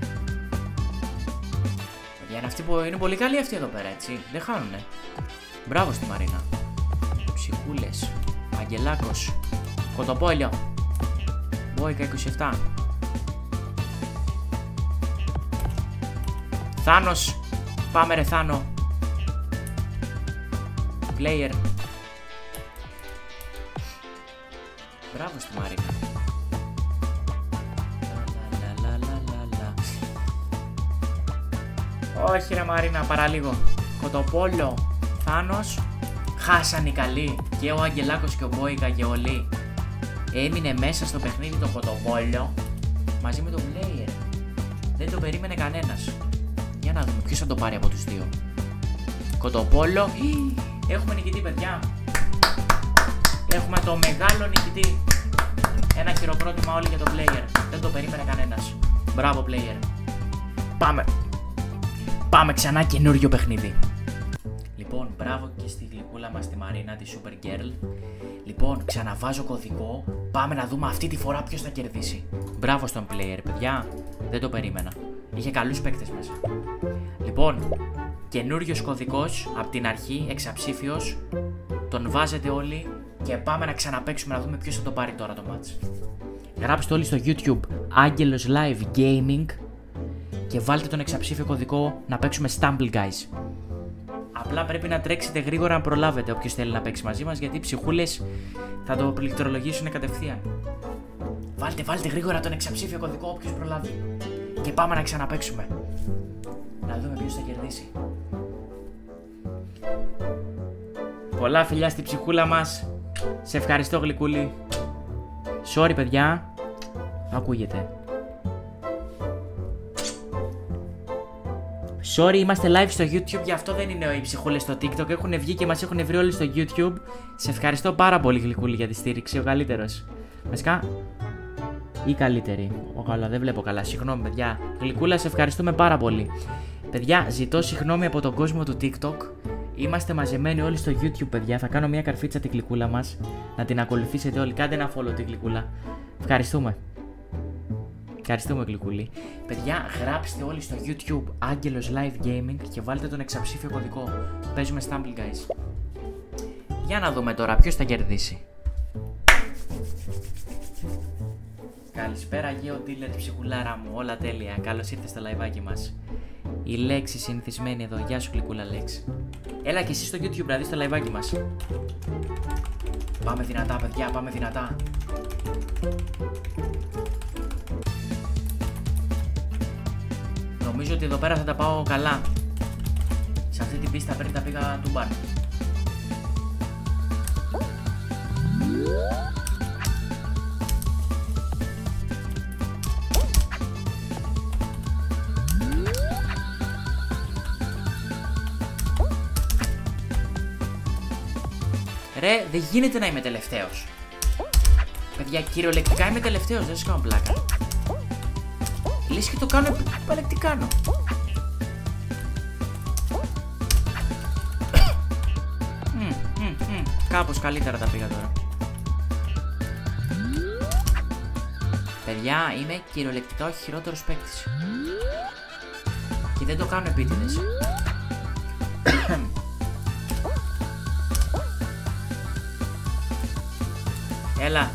Παιδιά, είναι, αυτή που είναι πολύ καλή αυτή εδώ πέρα, έτσι. Δεν χάνουνε. Μπράβο στη Μαρίνα. Ψυχούλες, Αγγελάκος, Κοτοπόλιο, Μπόικα είκοσι επτά. Θάνος. Πάμε ρε Θάνο. Player. Μπράβο στη Μαρίνα. Όχι ρε Μαρίνα, παραλίγο. Κοτοπόλιο, Θάνος. Χάσαν οι καλοί. Και ο Αγγελάκος και ο Μπόικα και όλοι. Έμεινε μέσα στο παιχνίδι το Κοτοπόλιο μαζί με τον Player. Δεν το περίμενε κανένας. Για να δούμε ποιος θα το πάρει από τους δύο. Κοτοπόλιο. Έχουμε νικητή, παιδιά. Έχουμε το μεγάλο νικητή. Ένα χειροκρότημα όλοι για τον Player. Δεν το περίμενε κανένας. Μπράβο Player. Πάμε. Πάμε ξανά καινούριο παιχνίδι. Λοιπόν, μπράβο και στη γλυκούλα μας τη Μαρίνα, τη Super Girl. Λοιπόν, ξαναβάζω κωδικό. Πάμε να δούμε αυτή τη φορά ποιος θα κερδίσει. Μπράβο στον Player, παιδιά. Δεν το περίμενα. Είχε καλούς παίκτες μέσα. Λοιπόν, καινούριος κωδικός από την αρχή, εξαψήφιος. Τον βάζετε όλοι και πάμε να ξαναπαίξουμε να δούμε ποιος θα το πάρει τώρα το match. Γράψτε όλοι στο YouTube Άγγελος Live Gaming και βάλτε τον εξαψήφιο κωδικό να παίξουμε Stumble Guys. Απλά πρέπει να τρέξετε γρήγορα να προλάβετε όποιος θέλει να παίξει μαζί μας, γιατί οι ψυχούλες θα το πληκτρολογήσουν κατευθείαν. Βάλτε, βάλτε γρήγορα τον εξαψήφιο κωδικό όποιος προλάβει. Και πάμε να ξαναπαίξουμε. Να δούμε ποιος θα κερδίσει. Πολλά φιλιά στη ψυχούλα μας. Σε ευχαριστώ γλυκούλη. Sorry παιδιά. Ακούγεται. Sorry, είμαστε live στο YouTube, γι' αυτό δεν είναι οι ψυχούλες στο TikTok. Έχουν βγει και μας έχουν βρει όλοι στο YouTube. Σε ευχαριστώ πάρα πολύ γλυκούλη για τη στήριξη, ο καλύτερος. Βασικά, ή καλύτερη. Ο καλά, δεν βλέπω καλά. Συγγνώμη, παιδιά. Γλυκούλα, σε ευχαριστούμε πάρα πολύ. Παιδιά, ζητώ συγγνώμη από τον κόσμο του TikTok. Είμαστε μαζεμένοι όλοι στο YouTube, παιδιά. Θα κάνω μια καρφίτσα τη γλυκούλα μας. Να την ακολουθήσετε όλοι. Κάντε ένα follow τη γλυκούλα. Ευχαριστούμε. Ευχαριστούμε γλυκούλη. Παιδιά, γράψτε όλοι στο YouTube Άγγελος Live Gaming και βάλτε τον εξαψήφιο κωδικό. Παίζουμε Stumble Guys. Για να δούμε τώρα ποιος θα κερδίσει. Καλησπέρα Γeo Dealer, ψυχουλάρα μου, όλα τέλεια. Καλώς ήρθες στο λαϊβάκι μας. Η Λέξη συνηθισμένη εδώ, γεια σου γλυκούλα Λέξη. Έλα και εσύ στο YouTube να δεις το λαϊβάκι μας. Πάμε δυνατά παιδιά, πάμε δυνατά. Νομίζω ότι εδώ πέρα θα τα πάω καλά. Σε αυτή την πίστα πριν τα πήγα του μπαν. Ρε, δεν γίνεται να είμαι τελευταίος. Παιδιά, κυριολεκτικά είμαι τελευταίος, δεν σας κάνω πλάκα. Λες και το κάνω επαλεκτικάνο. Κάπως καλύτερα τα πήγα τώρα. Παιδιά, είμαι κυριολεκτικά ο χειρότερος παίκτης. Και δεν το κάνω επίτηδες. Έλα.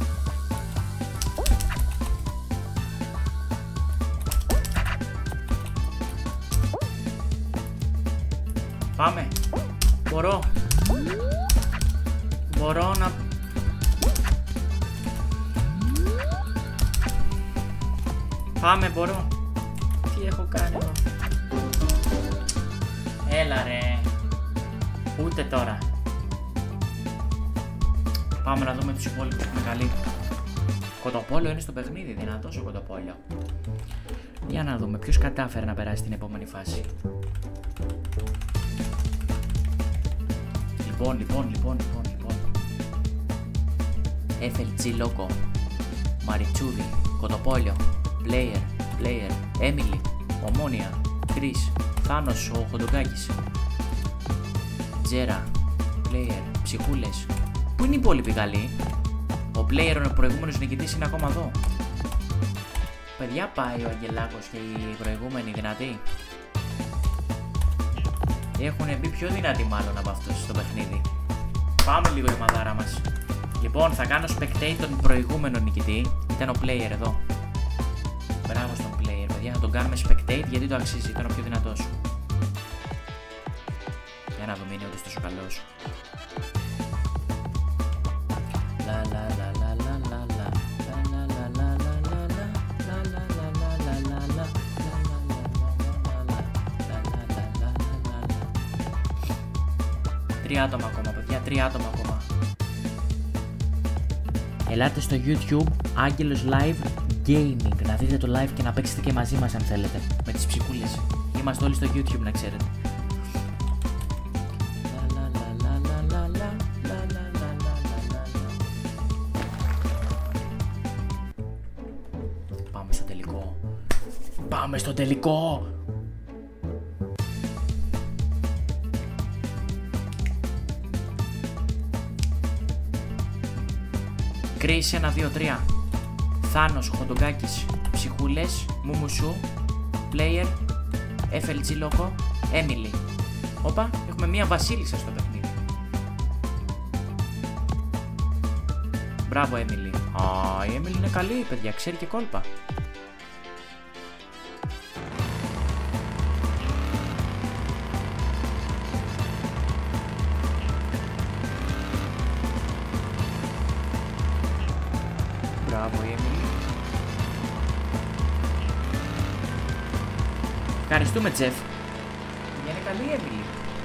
Πάμε. Μπορώ. Μπορώ να... Πάμε, μπορώ. Τι έχω κάνει εδώ. Έλα ρε. Ούτε τώρα. Πάμε να δούμε τους υπόλοιπους που είναι καλοί. Κοτοπόλιο είναι στο παιχνίδι, δυνατός ο Κοτοπόλιο. Για να δούμε ποιος κατάφερε να περάσει την επόμενη φάση. Λοιπόν, λοιπόν, λοιπόν, λοιπόν, λοιπόν. εφ ελ τζι Loco, Μαριτσούδη, Κοτοπόλιο, Player, Player, Έμιλι, Ομόνια, Chris, Θάνος ο Χοντογκάκης, Τζέρα, Player, Ψυχούλες. Πού είναι οι υπόλοιποι καλοί? Ο Player, ο προηγούμενος νικητής, είναι ακόμα εδώ. Παιδιά, πάει ο Αγγελάκος και οι προηγούμενοι δυνατοί. Έχουν μπει πιο δυνατοί μάλλον από αυτούς στο παιχνίδι. Πάμε λίγο η μαδάρα μας. Λοιπόν, θα κάνω spectate τον προηγούμενο νικητή. Ήταν ο Player εδώ. Μπράβο στον Player, παιδιά. Θα τον κάνουμε spectate γιατί το αξίζει. Ήταν ο πιο δυνατός. Για να δούμε, είναι όντως τόσο καλός. Λα λα λα λα λα λα λα. Τρία άτομα ακόμα, παιδιά, τρία άτομα ακόμα. Ελάτε στο YouTube, Άγγελος Live Gaming, να δείτε το live και να παίξετε και μαζί μας αν θέλετε. Με τις ψυχούλες. Είμαστε όλοι στο YouTube, να ξέρετε. Πάμε στο τελικό. Πάμε στο τελικό! Chris ένα δύο τρία, Θάνος Χοντογκάκης, Ψυχούλες, Μουμουσού, Player, εφ ελ τζι Loco, Έμιλι. Όπα, έχουμε μία βασίλισσα στο παιχνίδι. Μπράβο Έμιλι. Α, η Έμιλι είναι καλή παιδιά, ξέρει και κόλπα. Μπράβο η Έμιλι. Ευχαριστούμε Τζεφ. Είναι καλή η Έμιλι.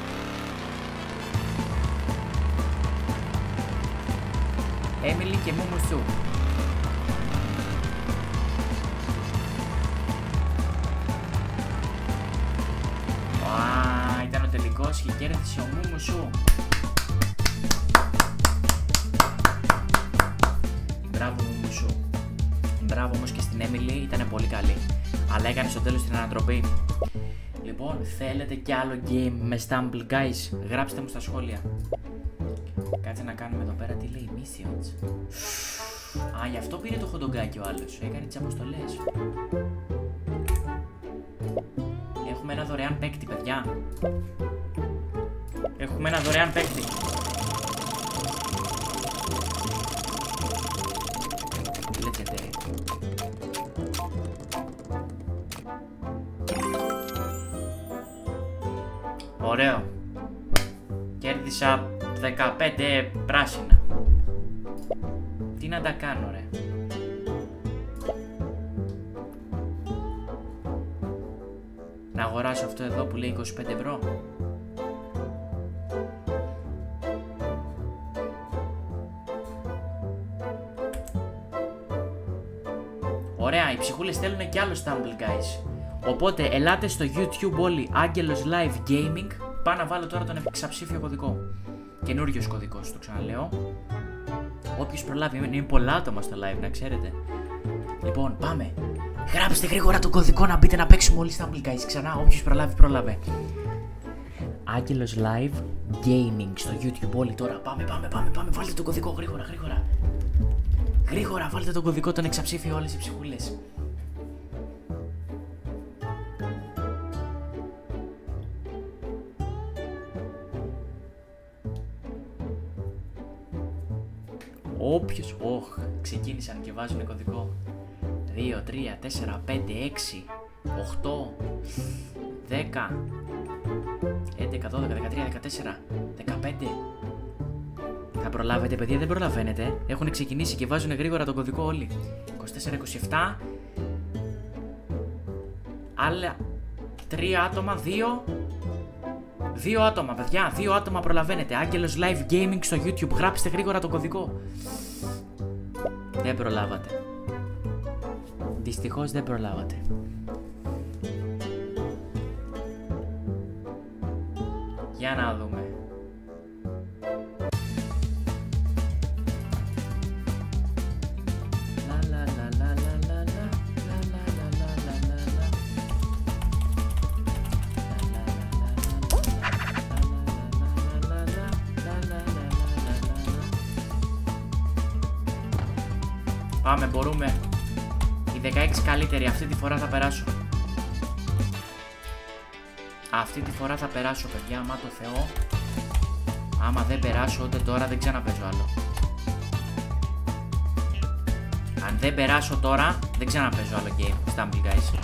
Έμιλι και Μουμουσού. Α, ήταν ο τελικός και κέρδισε ο Μουμουσού. Μπράβο Μουμουσού. Μπράβο όμως και στην Έμιλι, ήταν πολύ καλή. Αλλά έκανε στο τέλος την ανατροπή. Λοιπόν, θέλετε κι άλλο game με Stumble guys? Γράψτε μου στα σχόλια. Κάτσε να κάνουμε εδώ πέρα τι λέει, missions. Α, γι' αυτό πήρε το χοντογκάκι ο άλλος. Έκανε τις αποστολές. Έχουμε ένα δωρεάν παίκτη, παιδιά. Έχουμε ένα δωρεάν παίκτη. Legendary. Ωραίο. Κέρδισα δεκαπέντε πράσινα. Τι να τα κάνω ρε. Να αγοράσω αυτό εδώ που λέει είκοσι πέντε ευρώ. Ωραία, οι ψυχούλες στέλνουν κι άλλο Stumble guys. Οπότε ελάτε στο YouTube όλοι Άγγελος Live Gaming. Πάω να βάλω τώρα τον εξαψήφιο κωδικό. Καινούριος κωδικός, το ξαναλέω. Όποιος προλάβει, είναι πολλά άτομα στο live, να ξέρετε. Λοιπόν, πάμε. Γράψτε γρήγορα τον κωδικό να μπείτε να παίξουμε όλοι Stumble guys. Ξανά, όποιος προλάβει, πρόλαβε. Άγγελος Live Gaming στο YouTube όλοι τώρα. Πάμε, πάμε, πάμε, πάμε. Βάλτε τον κωδικό γρήγορα, γρήγορα. Γρήγορα, βάλτε τον κωδικό, τον εξαψήφιο όλες οι ψυχούλες. Όποιος, όχ, ξεκίνησαν και βάζουν κωδικό. δύο, τρία, τέσσερα, πέντε, έξι, οκτώ, δέκα, έντεκα, δώδεκα, δεκατρία, δεκατέσσερα, δεκαπέντε. Θα προλάβετε παιδιά, δεν προλαβαίνετε. Έχουν ξεκινήσει και βάζουν γρήγορα τον κωδικό όλοι. είκοσι τέσσερα, είκοσι επτά. Άλλα τρία άτομα, δύο. Δύο άτομα παιδιά, δύο άτομα προλαβαίνετε. Άγγελος Live Gaming στο YouTube. Γράψτε γρήγορα τον κωδικό. Δεν προλάβατε. Δυστυχώς δεν προλάβατε. Για να δούμε. Πάμε, μπορούμε. Η δεκαέξι καλύτερη, αυτή τη φορά θα περάσω. Αυτή τη φορά θα περάσω παιδιά, άμα το Θεό. Άμα δεν περάσω ούτε τώρα δεν ξαναπαίζω άλλο. Αν δεν περάσω τώρα δεν ξαναπαίζω άλλο game. Stumble guys.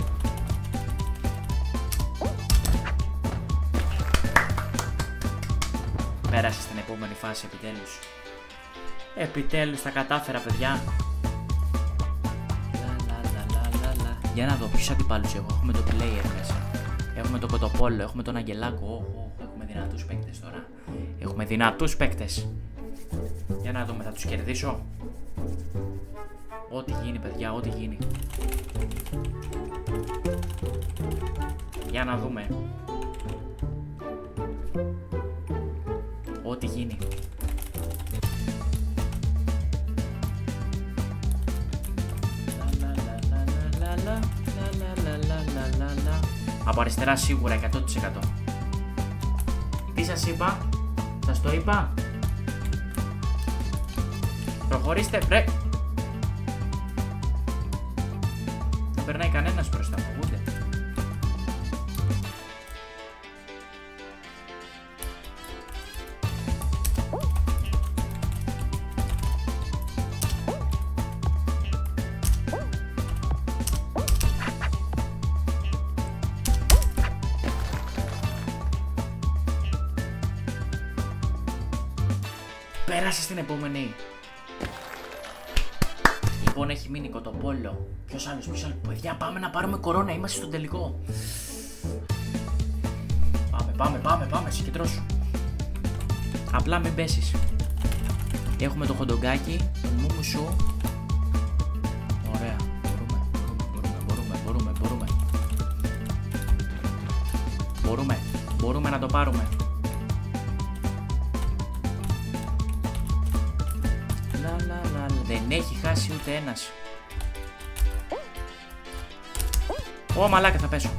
Πέρασε στην επόμενη φάση επιτέλους. Επιτέλους τα κατάφερα παιδιά. Για να δω ποιους αντιπάλους έχω. Έχουμε το player μέσα. Έχουμε το Κοτοπόλο, έχουμε τον Αγγελάκο. Oh, oh, έχουμε δυνατούς παίκτες τώρα. Έχουμε δυνατούς παίκτες. Για να δούμε, θα τους κερδίσω. Ό,τι γίνει παιδιά, ό,τι γίνει. Για να δούμε. Ό,τι γίνει. Από αριστερά σίγουρα εκατό τοις εκατό. Τι σας είπα? Σας το είπα? Προχωρήστε βρε. Δεν περνάει κανένας μπροστά μου ούτε. Πέρασε στην επόμενη. Λοιπόν, έχει μείνει Κοτοπόλο. Ποιος άλλος, ποιος άλλος. Παιδιά, πάμε να πάρουμε κορώνα. Είμαστε στον τελικό. Πάμε, πάμε, πάμε, πάμε. Συγκεντρώσου. Απλά μην πέσεις. Έχουμε το χοντογκάκι, τον μούμου σου. Ωραία. Μπορούμε, μπορούμε, μπορούμε, μπορούμε, μπορούμε. Μπορούμε, μπορούμε να το πάρουμε. Δεν έχει χάσει ούτε ένας. Ω, μαλάκα, θα πέσω.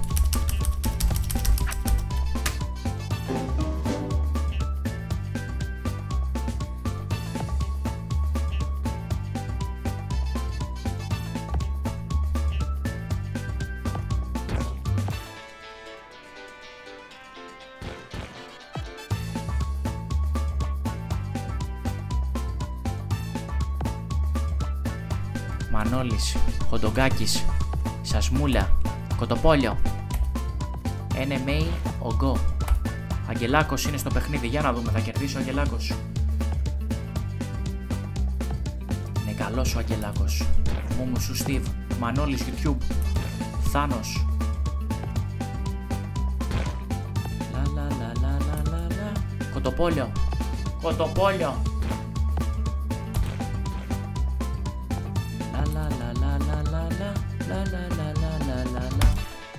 Μανώλης, Χοντογκάκης, Σασμούλα, Κοτοπόλιο, εν εμ έι, Ογκό. Αγγελάκος είναι στο παιχνίδι, για να δούμε, θα κερδίσει ο Αγγελάκος. Είναι καλός ο Αγγελάκος. Μούμου σου Στίβ, Μανώλης YouTube, Θάνος. Κοτοπόλιο. Κοτοπόλιο. Λα λα λα λα λα λα λα λα λα λα λα λα.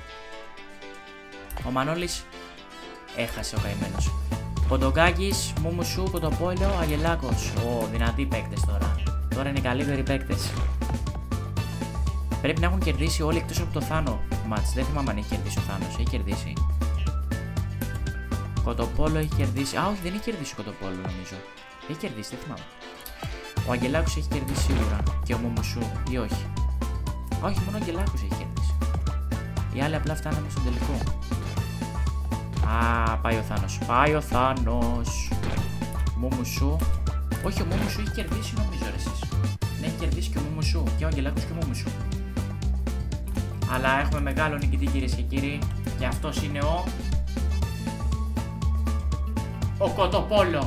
Ο Μανώλης έχασε ο καημένος. Ποντογκάκης, Μούμουσου, Κοτοπόλιο, Αγγελάκος. Ω, δυνατοί παίκτες τώρα. Τώρα είναι οι καλύτεροι παίκτες. Πρέπει να έχουν κερδίσει όλοι εκτός από το Θάνο μάτς. Δεν θυμάμαι αν έχει κερδίσει ο Θάνος. Έχει κερδίσει. Κοτοπόλο έχει κερδίσει. Α, όχι, δεν έχει κερδίσει ο Κοτοπόλο νομίζω. Έχει κερδίσει, δεν θυμάμαι. Ο Αγγελάκος έχει κερδίσει σίγουρα. Και ο Μούμουσου, ή όχι. Α, όχι, μόνο ο Αγγελάκος έχει κερδίσει. Οι άλλοι απλά φτάνανε στον τελικό. Α, πάει ο Θάνος. Πάει ο Θάνος. Μούμουσου. Όχι, ο Μούμουσου έχει κερδίσει νομίζω ρε εσείς. Ναι, έχει κερδίσει και ο Μούμουσου. Και ο Αγγελάκος και ο Μούμουσου. Αλλά έχουμε μεγάλο νικητή κυρίες και κύριοι. Και αυτός είναι ο... Ο Κοτοπόλο.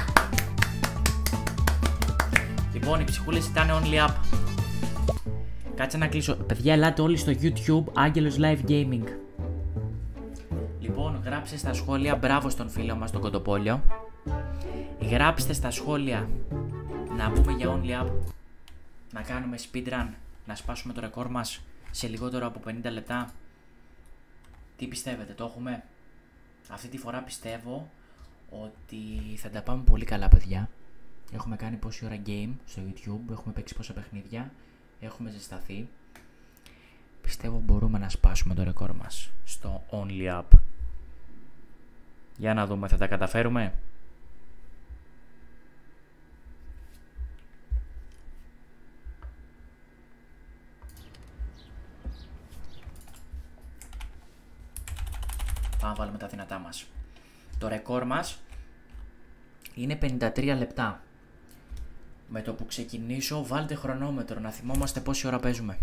Λοιπόν, οι ψυχούλες ήταν only up. Κάτσε να κλείσω. Παιδιά, ελάτε όλοι στο YouTube Άγγελος Live Gaming. Λοιπόν, γράψτε στα σχόλια μπράβο στον φίλο μας τον Κοτοπόλιο. Γράψτε στα σχόλια να μπούμε για only up. Να κάνουμε speedrun. Να σπάσουμε το ρεκόρ μας σε λιγότερο από πενήντα λεπτά. Τι πιστεύετε, το έχουμε? Αυτή τη φορά πιστεύω ότι θα τα πάμε πολύ καλά, παιδιά. Έχουμε κάνει πόση ώρα game στο YouTube, έχουμε παίξει πόσα παιχνίδια, έχουμε ζεσταθεί. Πιστεύω μπορούμε να σπάσουμε το ρεκόρ μας στο only up. Για να δούμε, θα τα καταφέρουμε? Πάμε να βάλουμε τα δυνατά μας. Το ρεκόρ μας είναι πενήντα τρία λεπτά. Με το που ξεκινήσω βάλτε χρονόμετρο να θυμόμαστε πόση ώρα παίζουμε.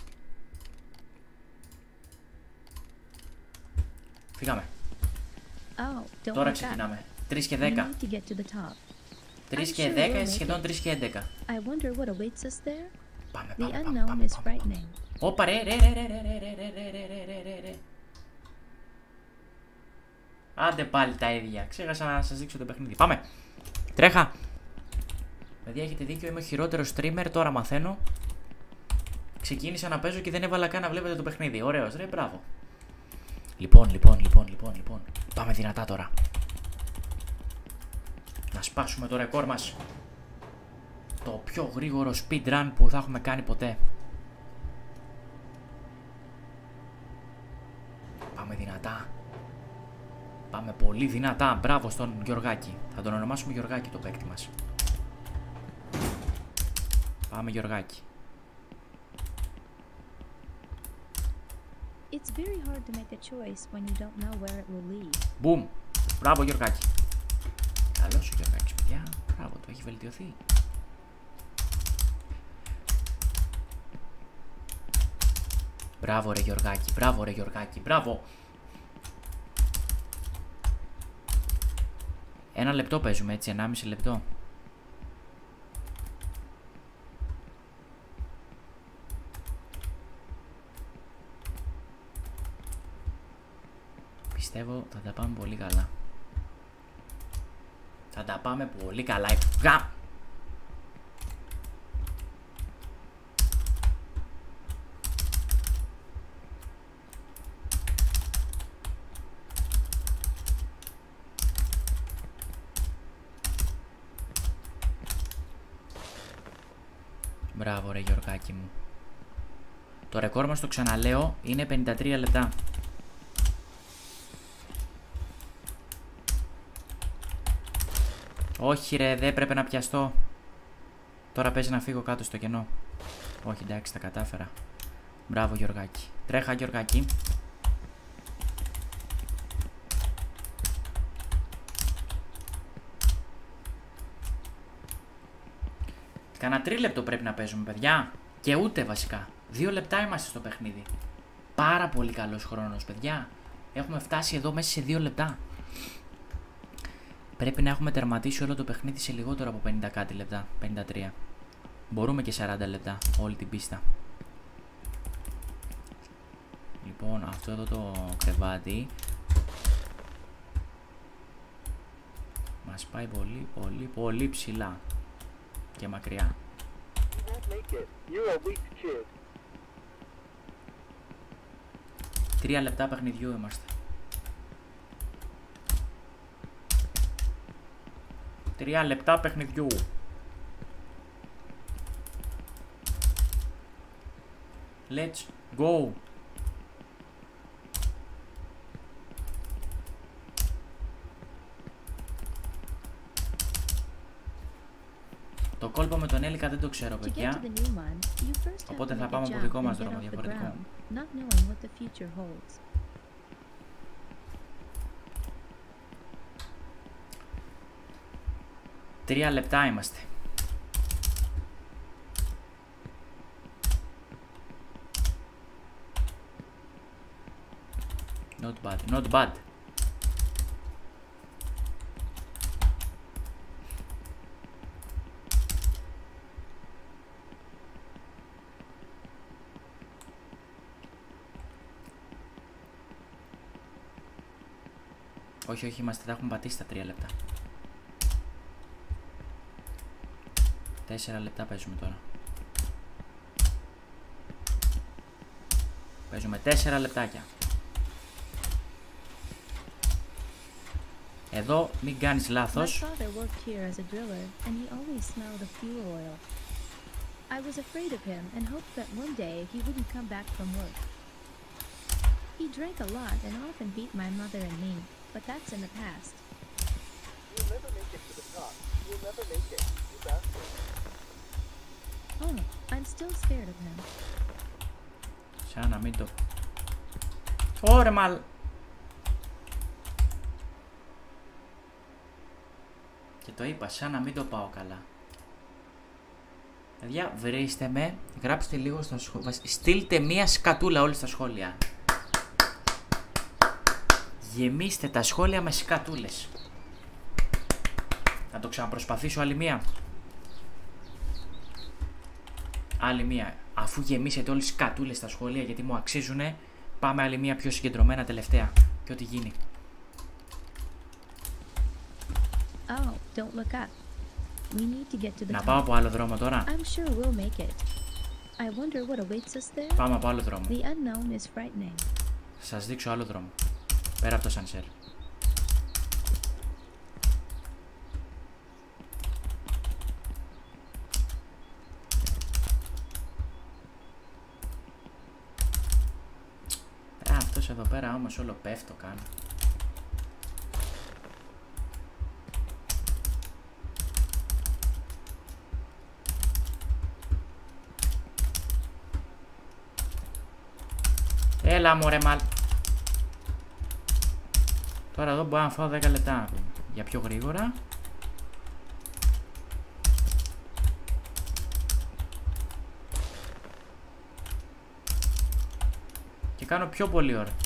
Φύγαμε. Oh, τώρα ξεκινάμε. τρεις και δέκα. τρεις και δέκα, σχεδόν τρεις και έντεκα. Πάμε, πάμε, πάμε, πάμε, πάμε. Όπα ρε, ρε, ρε, ρε, ρε, ρε, ρε, ρε, ρε, ρε. Άντε πάλι τα ίδια. Ξέχασα να σας δείξω το παιχνίδι. Πάμε. Τρέχα. Παιδιά, έχετε δίκιο. Είμαι ο χειρότερος streamer. Τώρα μαθαίνω. Ξεκίνησα να παίζω και δεν έβαλα καν να βλέπετε το παιχνίδι. Ωραίος, ρε, μπράβο. Λοιπόν, λοιπόν, λοιπόν, λοιπόν, λοιπόν. Πάμε δυνατά τώρα. Να σπάσουμε το ρεκόρ μας. Το πιο γρήγορο speedrun που θα έχουμε κάνει ποτέ. Πάμε δυνατά. Πάμε πολύ δυνατά. Μπράβο στον Γιωργάκη. Θα τον ονομάσουμε Γιωργάκη το παίκτη μας. Πάμε Γιωργάκη. It's very hard to make a choice when you don't know where it will lead. Μπουμ. Μπράβο Γιωργάκη. Καλός ο Γιωργάκης, παιδιά. Μπράβο, το έχει βελτιωθεί. Μπράβο ρε Γιωργάκη. Μπράβο ρε Γιωργάκη. Μπράβο. Ένα λεπτό παίζουμε έτσι, ενάμιση λεπτό. Πιστεύω θα τα πάμε πολύ καλά. Θα τα πάμε πολύ καλά. Γα! Μπράβο ρε Γιωργάκη μου. Το ρεκόρ μας, το ξαναλέω, είναι πενήντα τρία λεπτά. Όχι ρε, δεν πρέπει να πιαστώ. Τώρα παίζει να φύγω κάτω στο κενό. Όχι, εντάξει, τα κατάφερα. Μπράβο Γιωργάκη. Τρέχα Γιωργάκη. Κάνα τρίλεπτο πρέπει να παίζουμε, παιδιά. Και ούτε βασικά. Δύο λεπτά είμαστε στο παιχνίδι. Πάρα πολύ καλός χρόνος, παιδιά. Έχουμε φτάσει εδώ μέσα σε δύο λεπτά. Πρέπει να έχουμε τερματίσει όλο το παιχνίδι σε λιγότερο από πενήντα κάτι λεπτά. πενήντα τρία. Μπορούμε και σαράντα λεπτά όλη την πίστα. Λοιπόν, αυτό εδώ το κρεβάτι Μας πάει πολύ, πολύ, πολύ ψηλά και μακριά. Τρία λεπτά παιχνιδιού είμαστε. Τρία λεπτά παιχνιδιού. Let's go. Το κόλπο με τον Έλικα δεν το ξέρω, παιδιά. Οπότε θα πάμε από δικό μας δρόμο, διαφορετικό. Τρία λεπτά είμαστε. Not bad, not bad. Όχι, όχι, είμαστε, τα έχουμε πατήσει τα τρία λεπτά. Τέσσερα λεπτά παίζουμε τώρα. Παίζουμε τέσσερα λεπτάκια. Εδώ μην κάνεις λάθος. I was afraid of him and hoped that one day he wouldn't come back from work. He drank a lot and often beat my mother and me, but that's in the past. You'll never make it to the top. You'll never make it, you bastard. Oh, I'm still scared of him. Σαν να μην το... Ωρε μαλ... Και το είπα, σαν να μην το πάω καλά. Παιδιά, βρίστε με, γράψτε λίγο στα σχόλια, στείλτε μία σκατούλα όλοι στα σχόλια. Γεμίστε τα σχόλια με σκατούλες. Να το ξαναπροσπαθήσω άλλη μία. Άλλη μία. Αφού γεμίσετε όλοι σκατούλες στα σχόλια γιατί μου αξίζουνε, πάμε άλλη μία πιο συγκεντρωμένα τελευταία. Και ό,τι γίνει. Oh, don't look up. We need to get to the Να top. πάω από άλλο δρόμο τώρα. I'm sure we'll make it. I wonder what awaits us there. Πάμε από άλλο δρόμο. The unknown is frightening. Θα σας δείξω άλλο δρόμο. Πέρα από το σανσέρ. Α, αυτός εδώ πέρα όμως όλο πέφτω κάνω. Έλα μωρέ μαλ. Τώρα εδώ μπορώ να φάω δέκα λεπτά για πιο γρήγορα. Και κάνω πιο πολύ ώρα.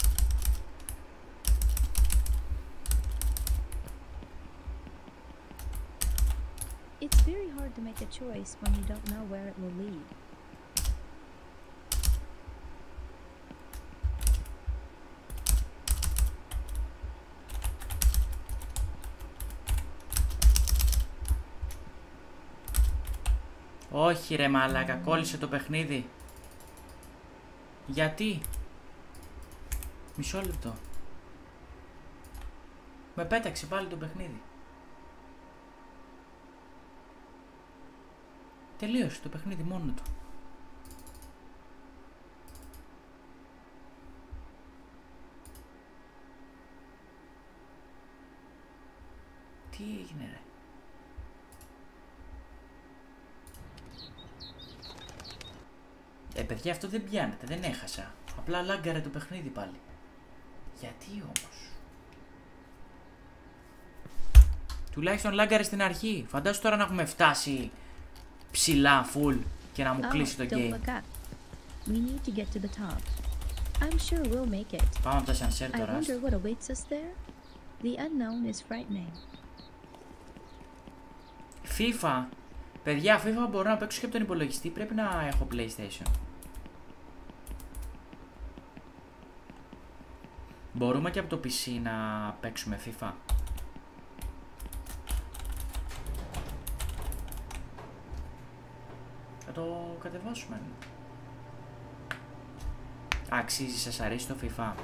It's very hard to make a choice when you don't know where it will lead. Όχι ρε μαλάκα, κόλλησε το παιχνίδι. Γιατί? Μισό λεπτό. Με πέταξε πάλι το παιχνίδι. Τελείωσε το παιχνίδι μόνο του. Τι έγινε ρε? Ε, παιδιά, αυτό δεν πιάνεται, δεν έχασα. Απλά λάγκαρε το παιχνίδι πάλι. Γιατί όμως? Τουλάχιστον λάγκαρε στην αρχή. Φαντάσου τώρα να έχουμε φτάσει ψηλά, full και να μου Oh, κλείσει το don't game. look up. We need to get to the top. I'm sure we'll make it. Πάμε από τα σανσέρ I τώρα. wonder what awaits us there. The unknown is frightening. FIFA. Παιδιά, FIFA μπορώ να παίξω και από τον υπολογιστή. Πρέπει να έχω PlayStation. Μπορούμε και από το πι σι να παίξουμε FIFA. Θα το κατεβάσουμε. Αξίζει, σας αρέσει το FIFA?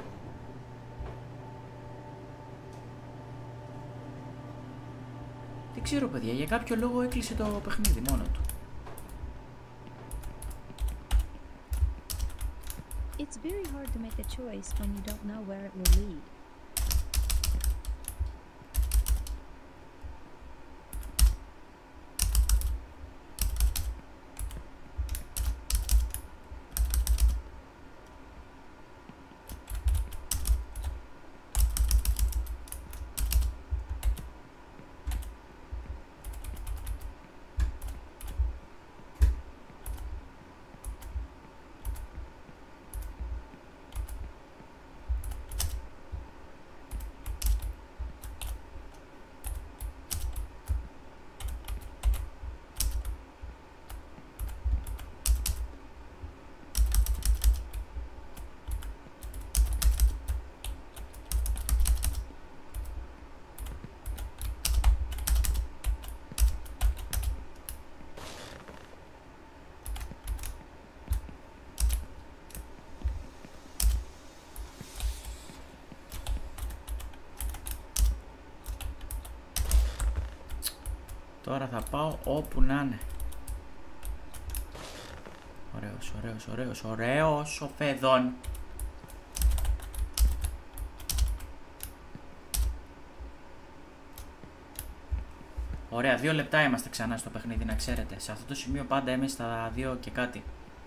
Δεν ξέρω παιδιά, για κάποιο λόγο έκλεισε το παιχνίδι μόνο του. It's very hard to make a choice when you don't know where it will lead. Τώρα θα πάω όπου να είναι. Ωραίος, ωραίος, ωραίος, ωραίος ο Φεδόν. Ωραία, δύο λεπτά είμαστε ξανά στο παιχνίδι, να ξέρετε. Σε αυτό το σημείο πάντα είμαι στα δύο και κάτι.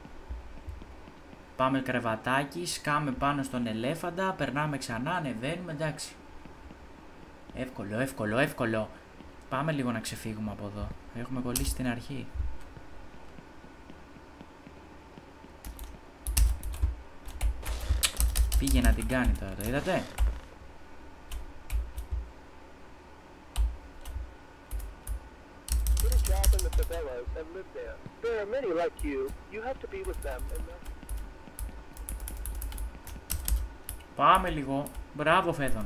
Πάμε κρεβατάκι, σκάμε πάνω στον ελέφαντα, περνάμε ξανά, ανεβαίνουμε, εντάξει. Εύκολο, εύκολο, εύκολο. Πάμε λίγο να ξεφύγουμε από εδώ. Έχουμε κολλήσει στην αρχή. Πήγε να την κάνει τώρα, το είδατε? Get a job in the favelas and live there. There are many like you. You have to be with them and then... Πάμε λίγο. Μπράβο Φέδων.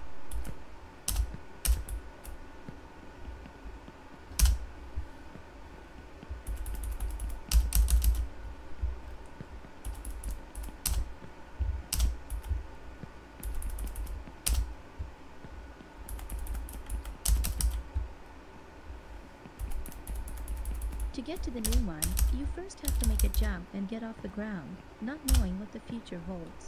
To get to the new one, you first have to make a jump and get off the ground, not knowing what the future holds.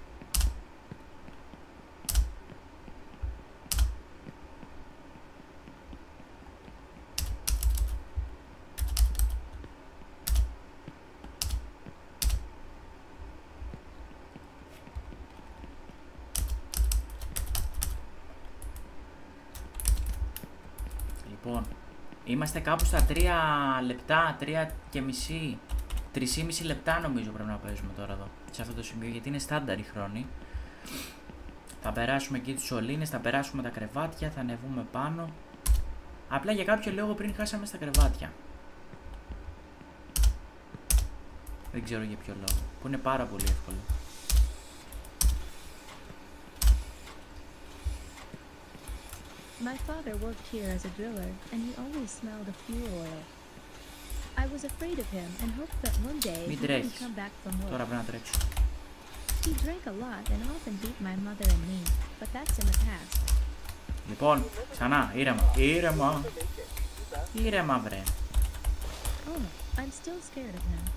Λοιπόν, είμαστε κάπου στα τρία λεπτά, τρία και μισή, τρία λεπτά νομίζω πρέπει να παίζουμε τώρα εδώ, σε αυτό το σημείο, γιατί είναι στάνταρ η χρόνη. Θα περάσουμε εκεί τους σωλήνες, θα περάσουμε τα κρεβάτια, θα ανεβούμε πάνω. Απλά για κάποιο λόγο πριν χάσαμε στα κρεβάτια. Δεν ξέρω για ποιο λόγο, που είναι πάρα πολύ εύκολο. My father worked here as a driller, and he always smelled of fuel oil. I was afraid of him and hoped that one day he wouldn't come back from work. Τώρα πρέπει να τρέξω. He drank a lot and often beat my mother and me, but that's in the past. Λοιπόν, ξανά, ήρεμα, ήρεμα, ήρεμα βρε. Oh, I'm still scared of him.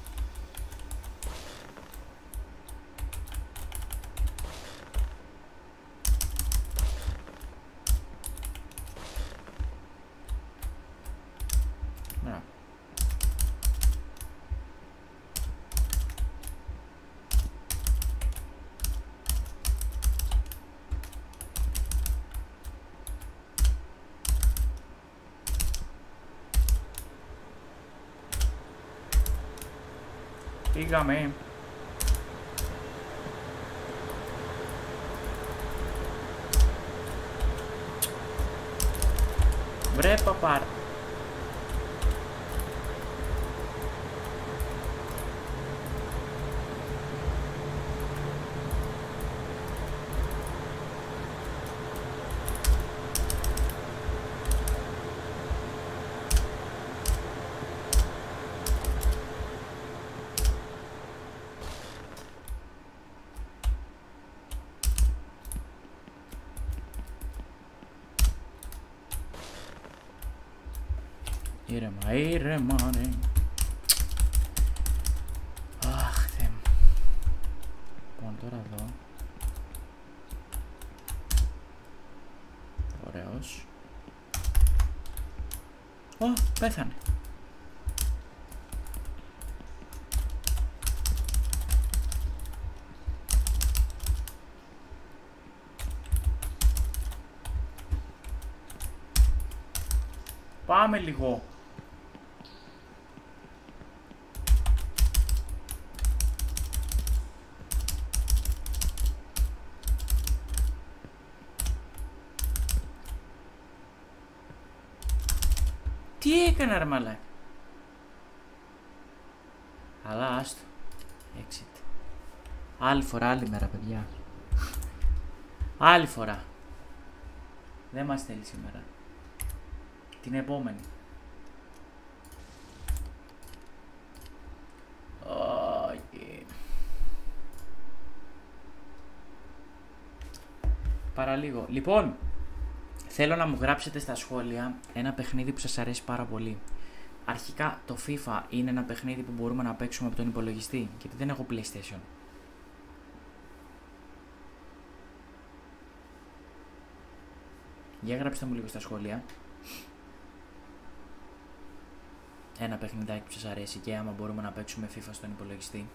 Πήγαμε. Βρε παπάρ. Ήρεμα, ήρεμα, ρε. Αχ, Θεέ μου. Λοιπόν, τώρα εδώ. Ωραίος. Ω, πέθανε. Πάμε λίγο. Τι έκανα ρε μαλάκα. Αλλά άστο. Exit. Άλλη φορά, άλλη μέρα παιδιά. Άλλη φορά. Δεν μας θέλει σήμερα. Την επόμενη. Okay. Παραλίγο. Λοιπόν, θέλω να μου γράψετε στα σχόλια ένα παιχνίδι που σας αρέσει πάρα πολύ. Αρχικά το FIFA είναι ένα παιχνίδι που μπορούμε να παίξουμε από τον υπολογιστή, γιατί δεν έχω PlayStation. Για γράψτε μου λίγο στα σχόλια ένα παιχνιδάκι που σας αρέσει και άμα μπορούμε να παίξουμε FIFA στον υπολογιστή.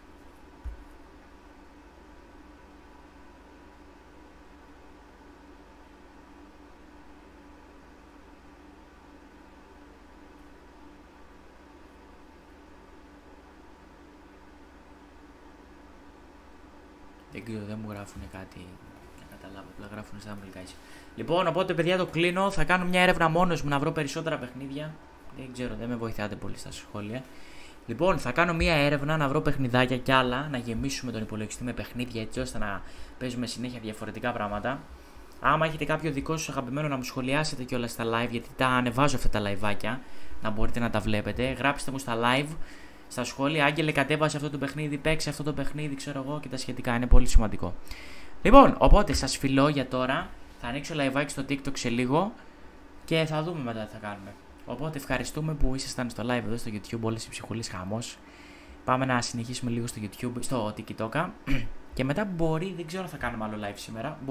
Δεν ξέρω, δεν μου γράφουν κάτι να καταλάβω, απλά γράφουν στα αγγλικά. Λοιπόν, οπότε παιδιά το κλείνω, θα κάνω μια έρευνα μόνος μου να βρω περισσότερα παιχνίδια. Δεν ξέρω, δεν με βοηθάτε πολύ στα σχόλια. Λοιπόν, θα κάνω μια έρευνα να βρω παιχνιδάκια κι άλλα, να γεμίσουμε τον υπολογιστή με παιχνίδια έτσι ώστε να παίζουμε συνέχεια διαφορετικά πράγματα. Άμα έχετε κάποιο δικό σας αγαπημένο να μου σχολιάσετε κιόλας στα live, γιατί τα ανεβάζω αυτά τα liveάκια, να μπορείτε να τα βλέπετε. Γράψτε μου στα live, στα σχόλια, Άγγελε κατέβασε αυτό το παιχνίδι, παίξε αυτό το παιχνίδι, ξέρω εγώ και τα σχετικά, είναι πολύ σημαντικό. Λοιπόν, οπότε σας φιλώ για τώρα, θα ανοίξω liveάκι στο TikTok σε λίγο και θα δούμε μετά τι θα κάνουμε. Οπότε ευχαριστούμε που ήσασταν στο live εδώ στο YouTube, όλες οι ψυχούλες χαμός. Πάμε να συνεχίσουμε λίγο στο YouTube, στο TikTok και μετά μπορεί, δεν ξέρω αν θα κάνουμε άλλο live σήμερα.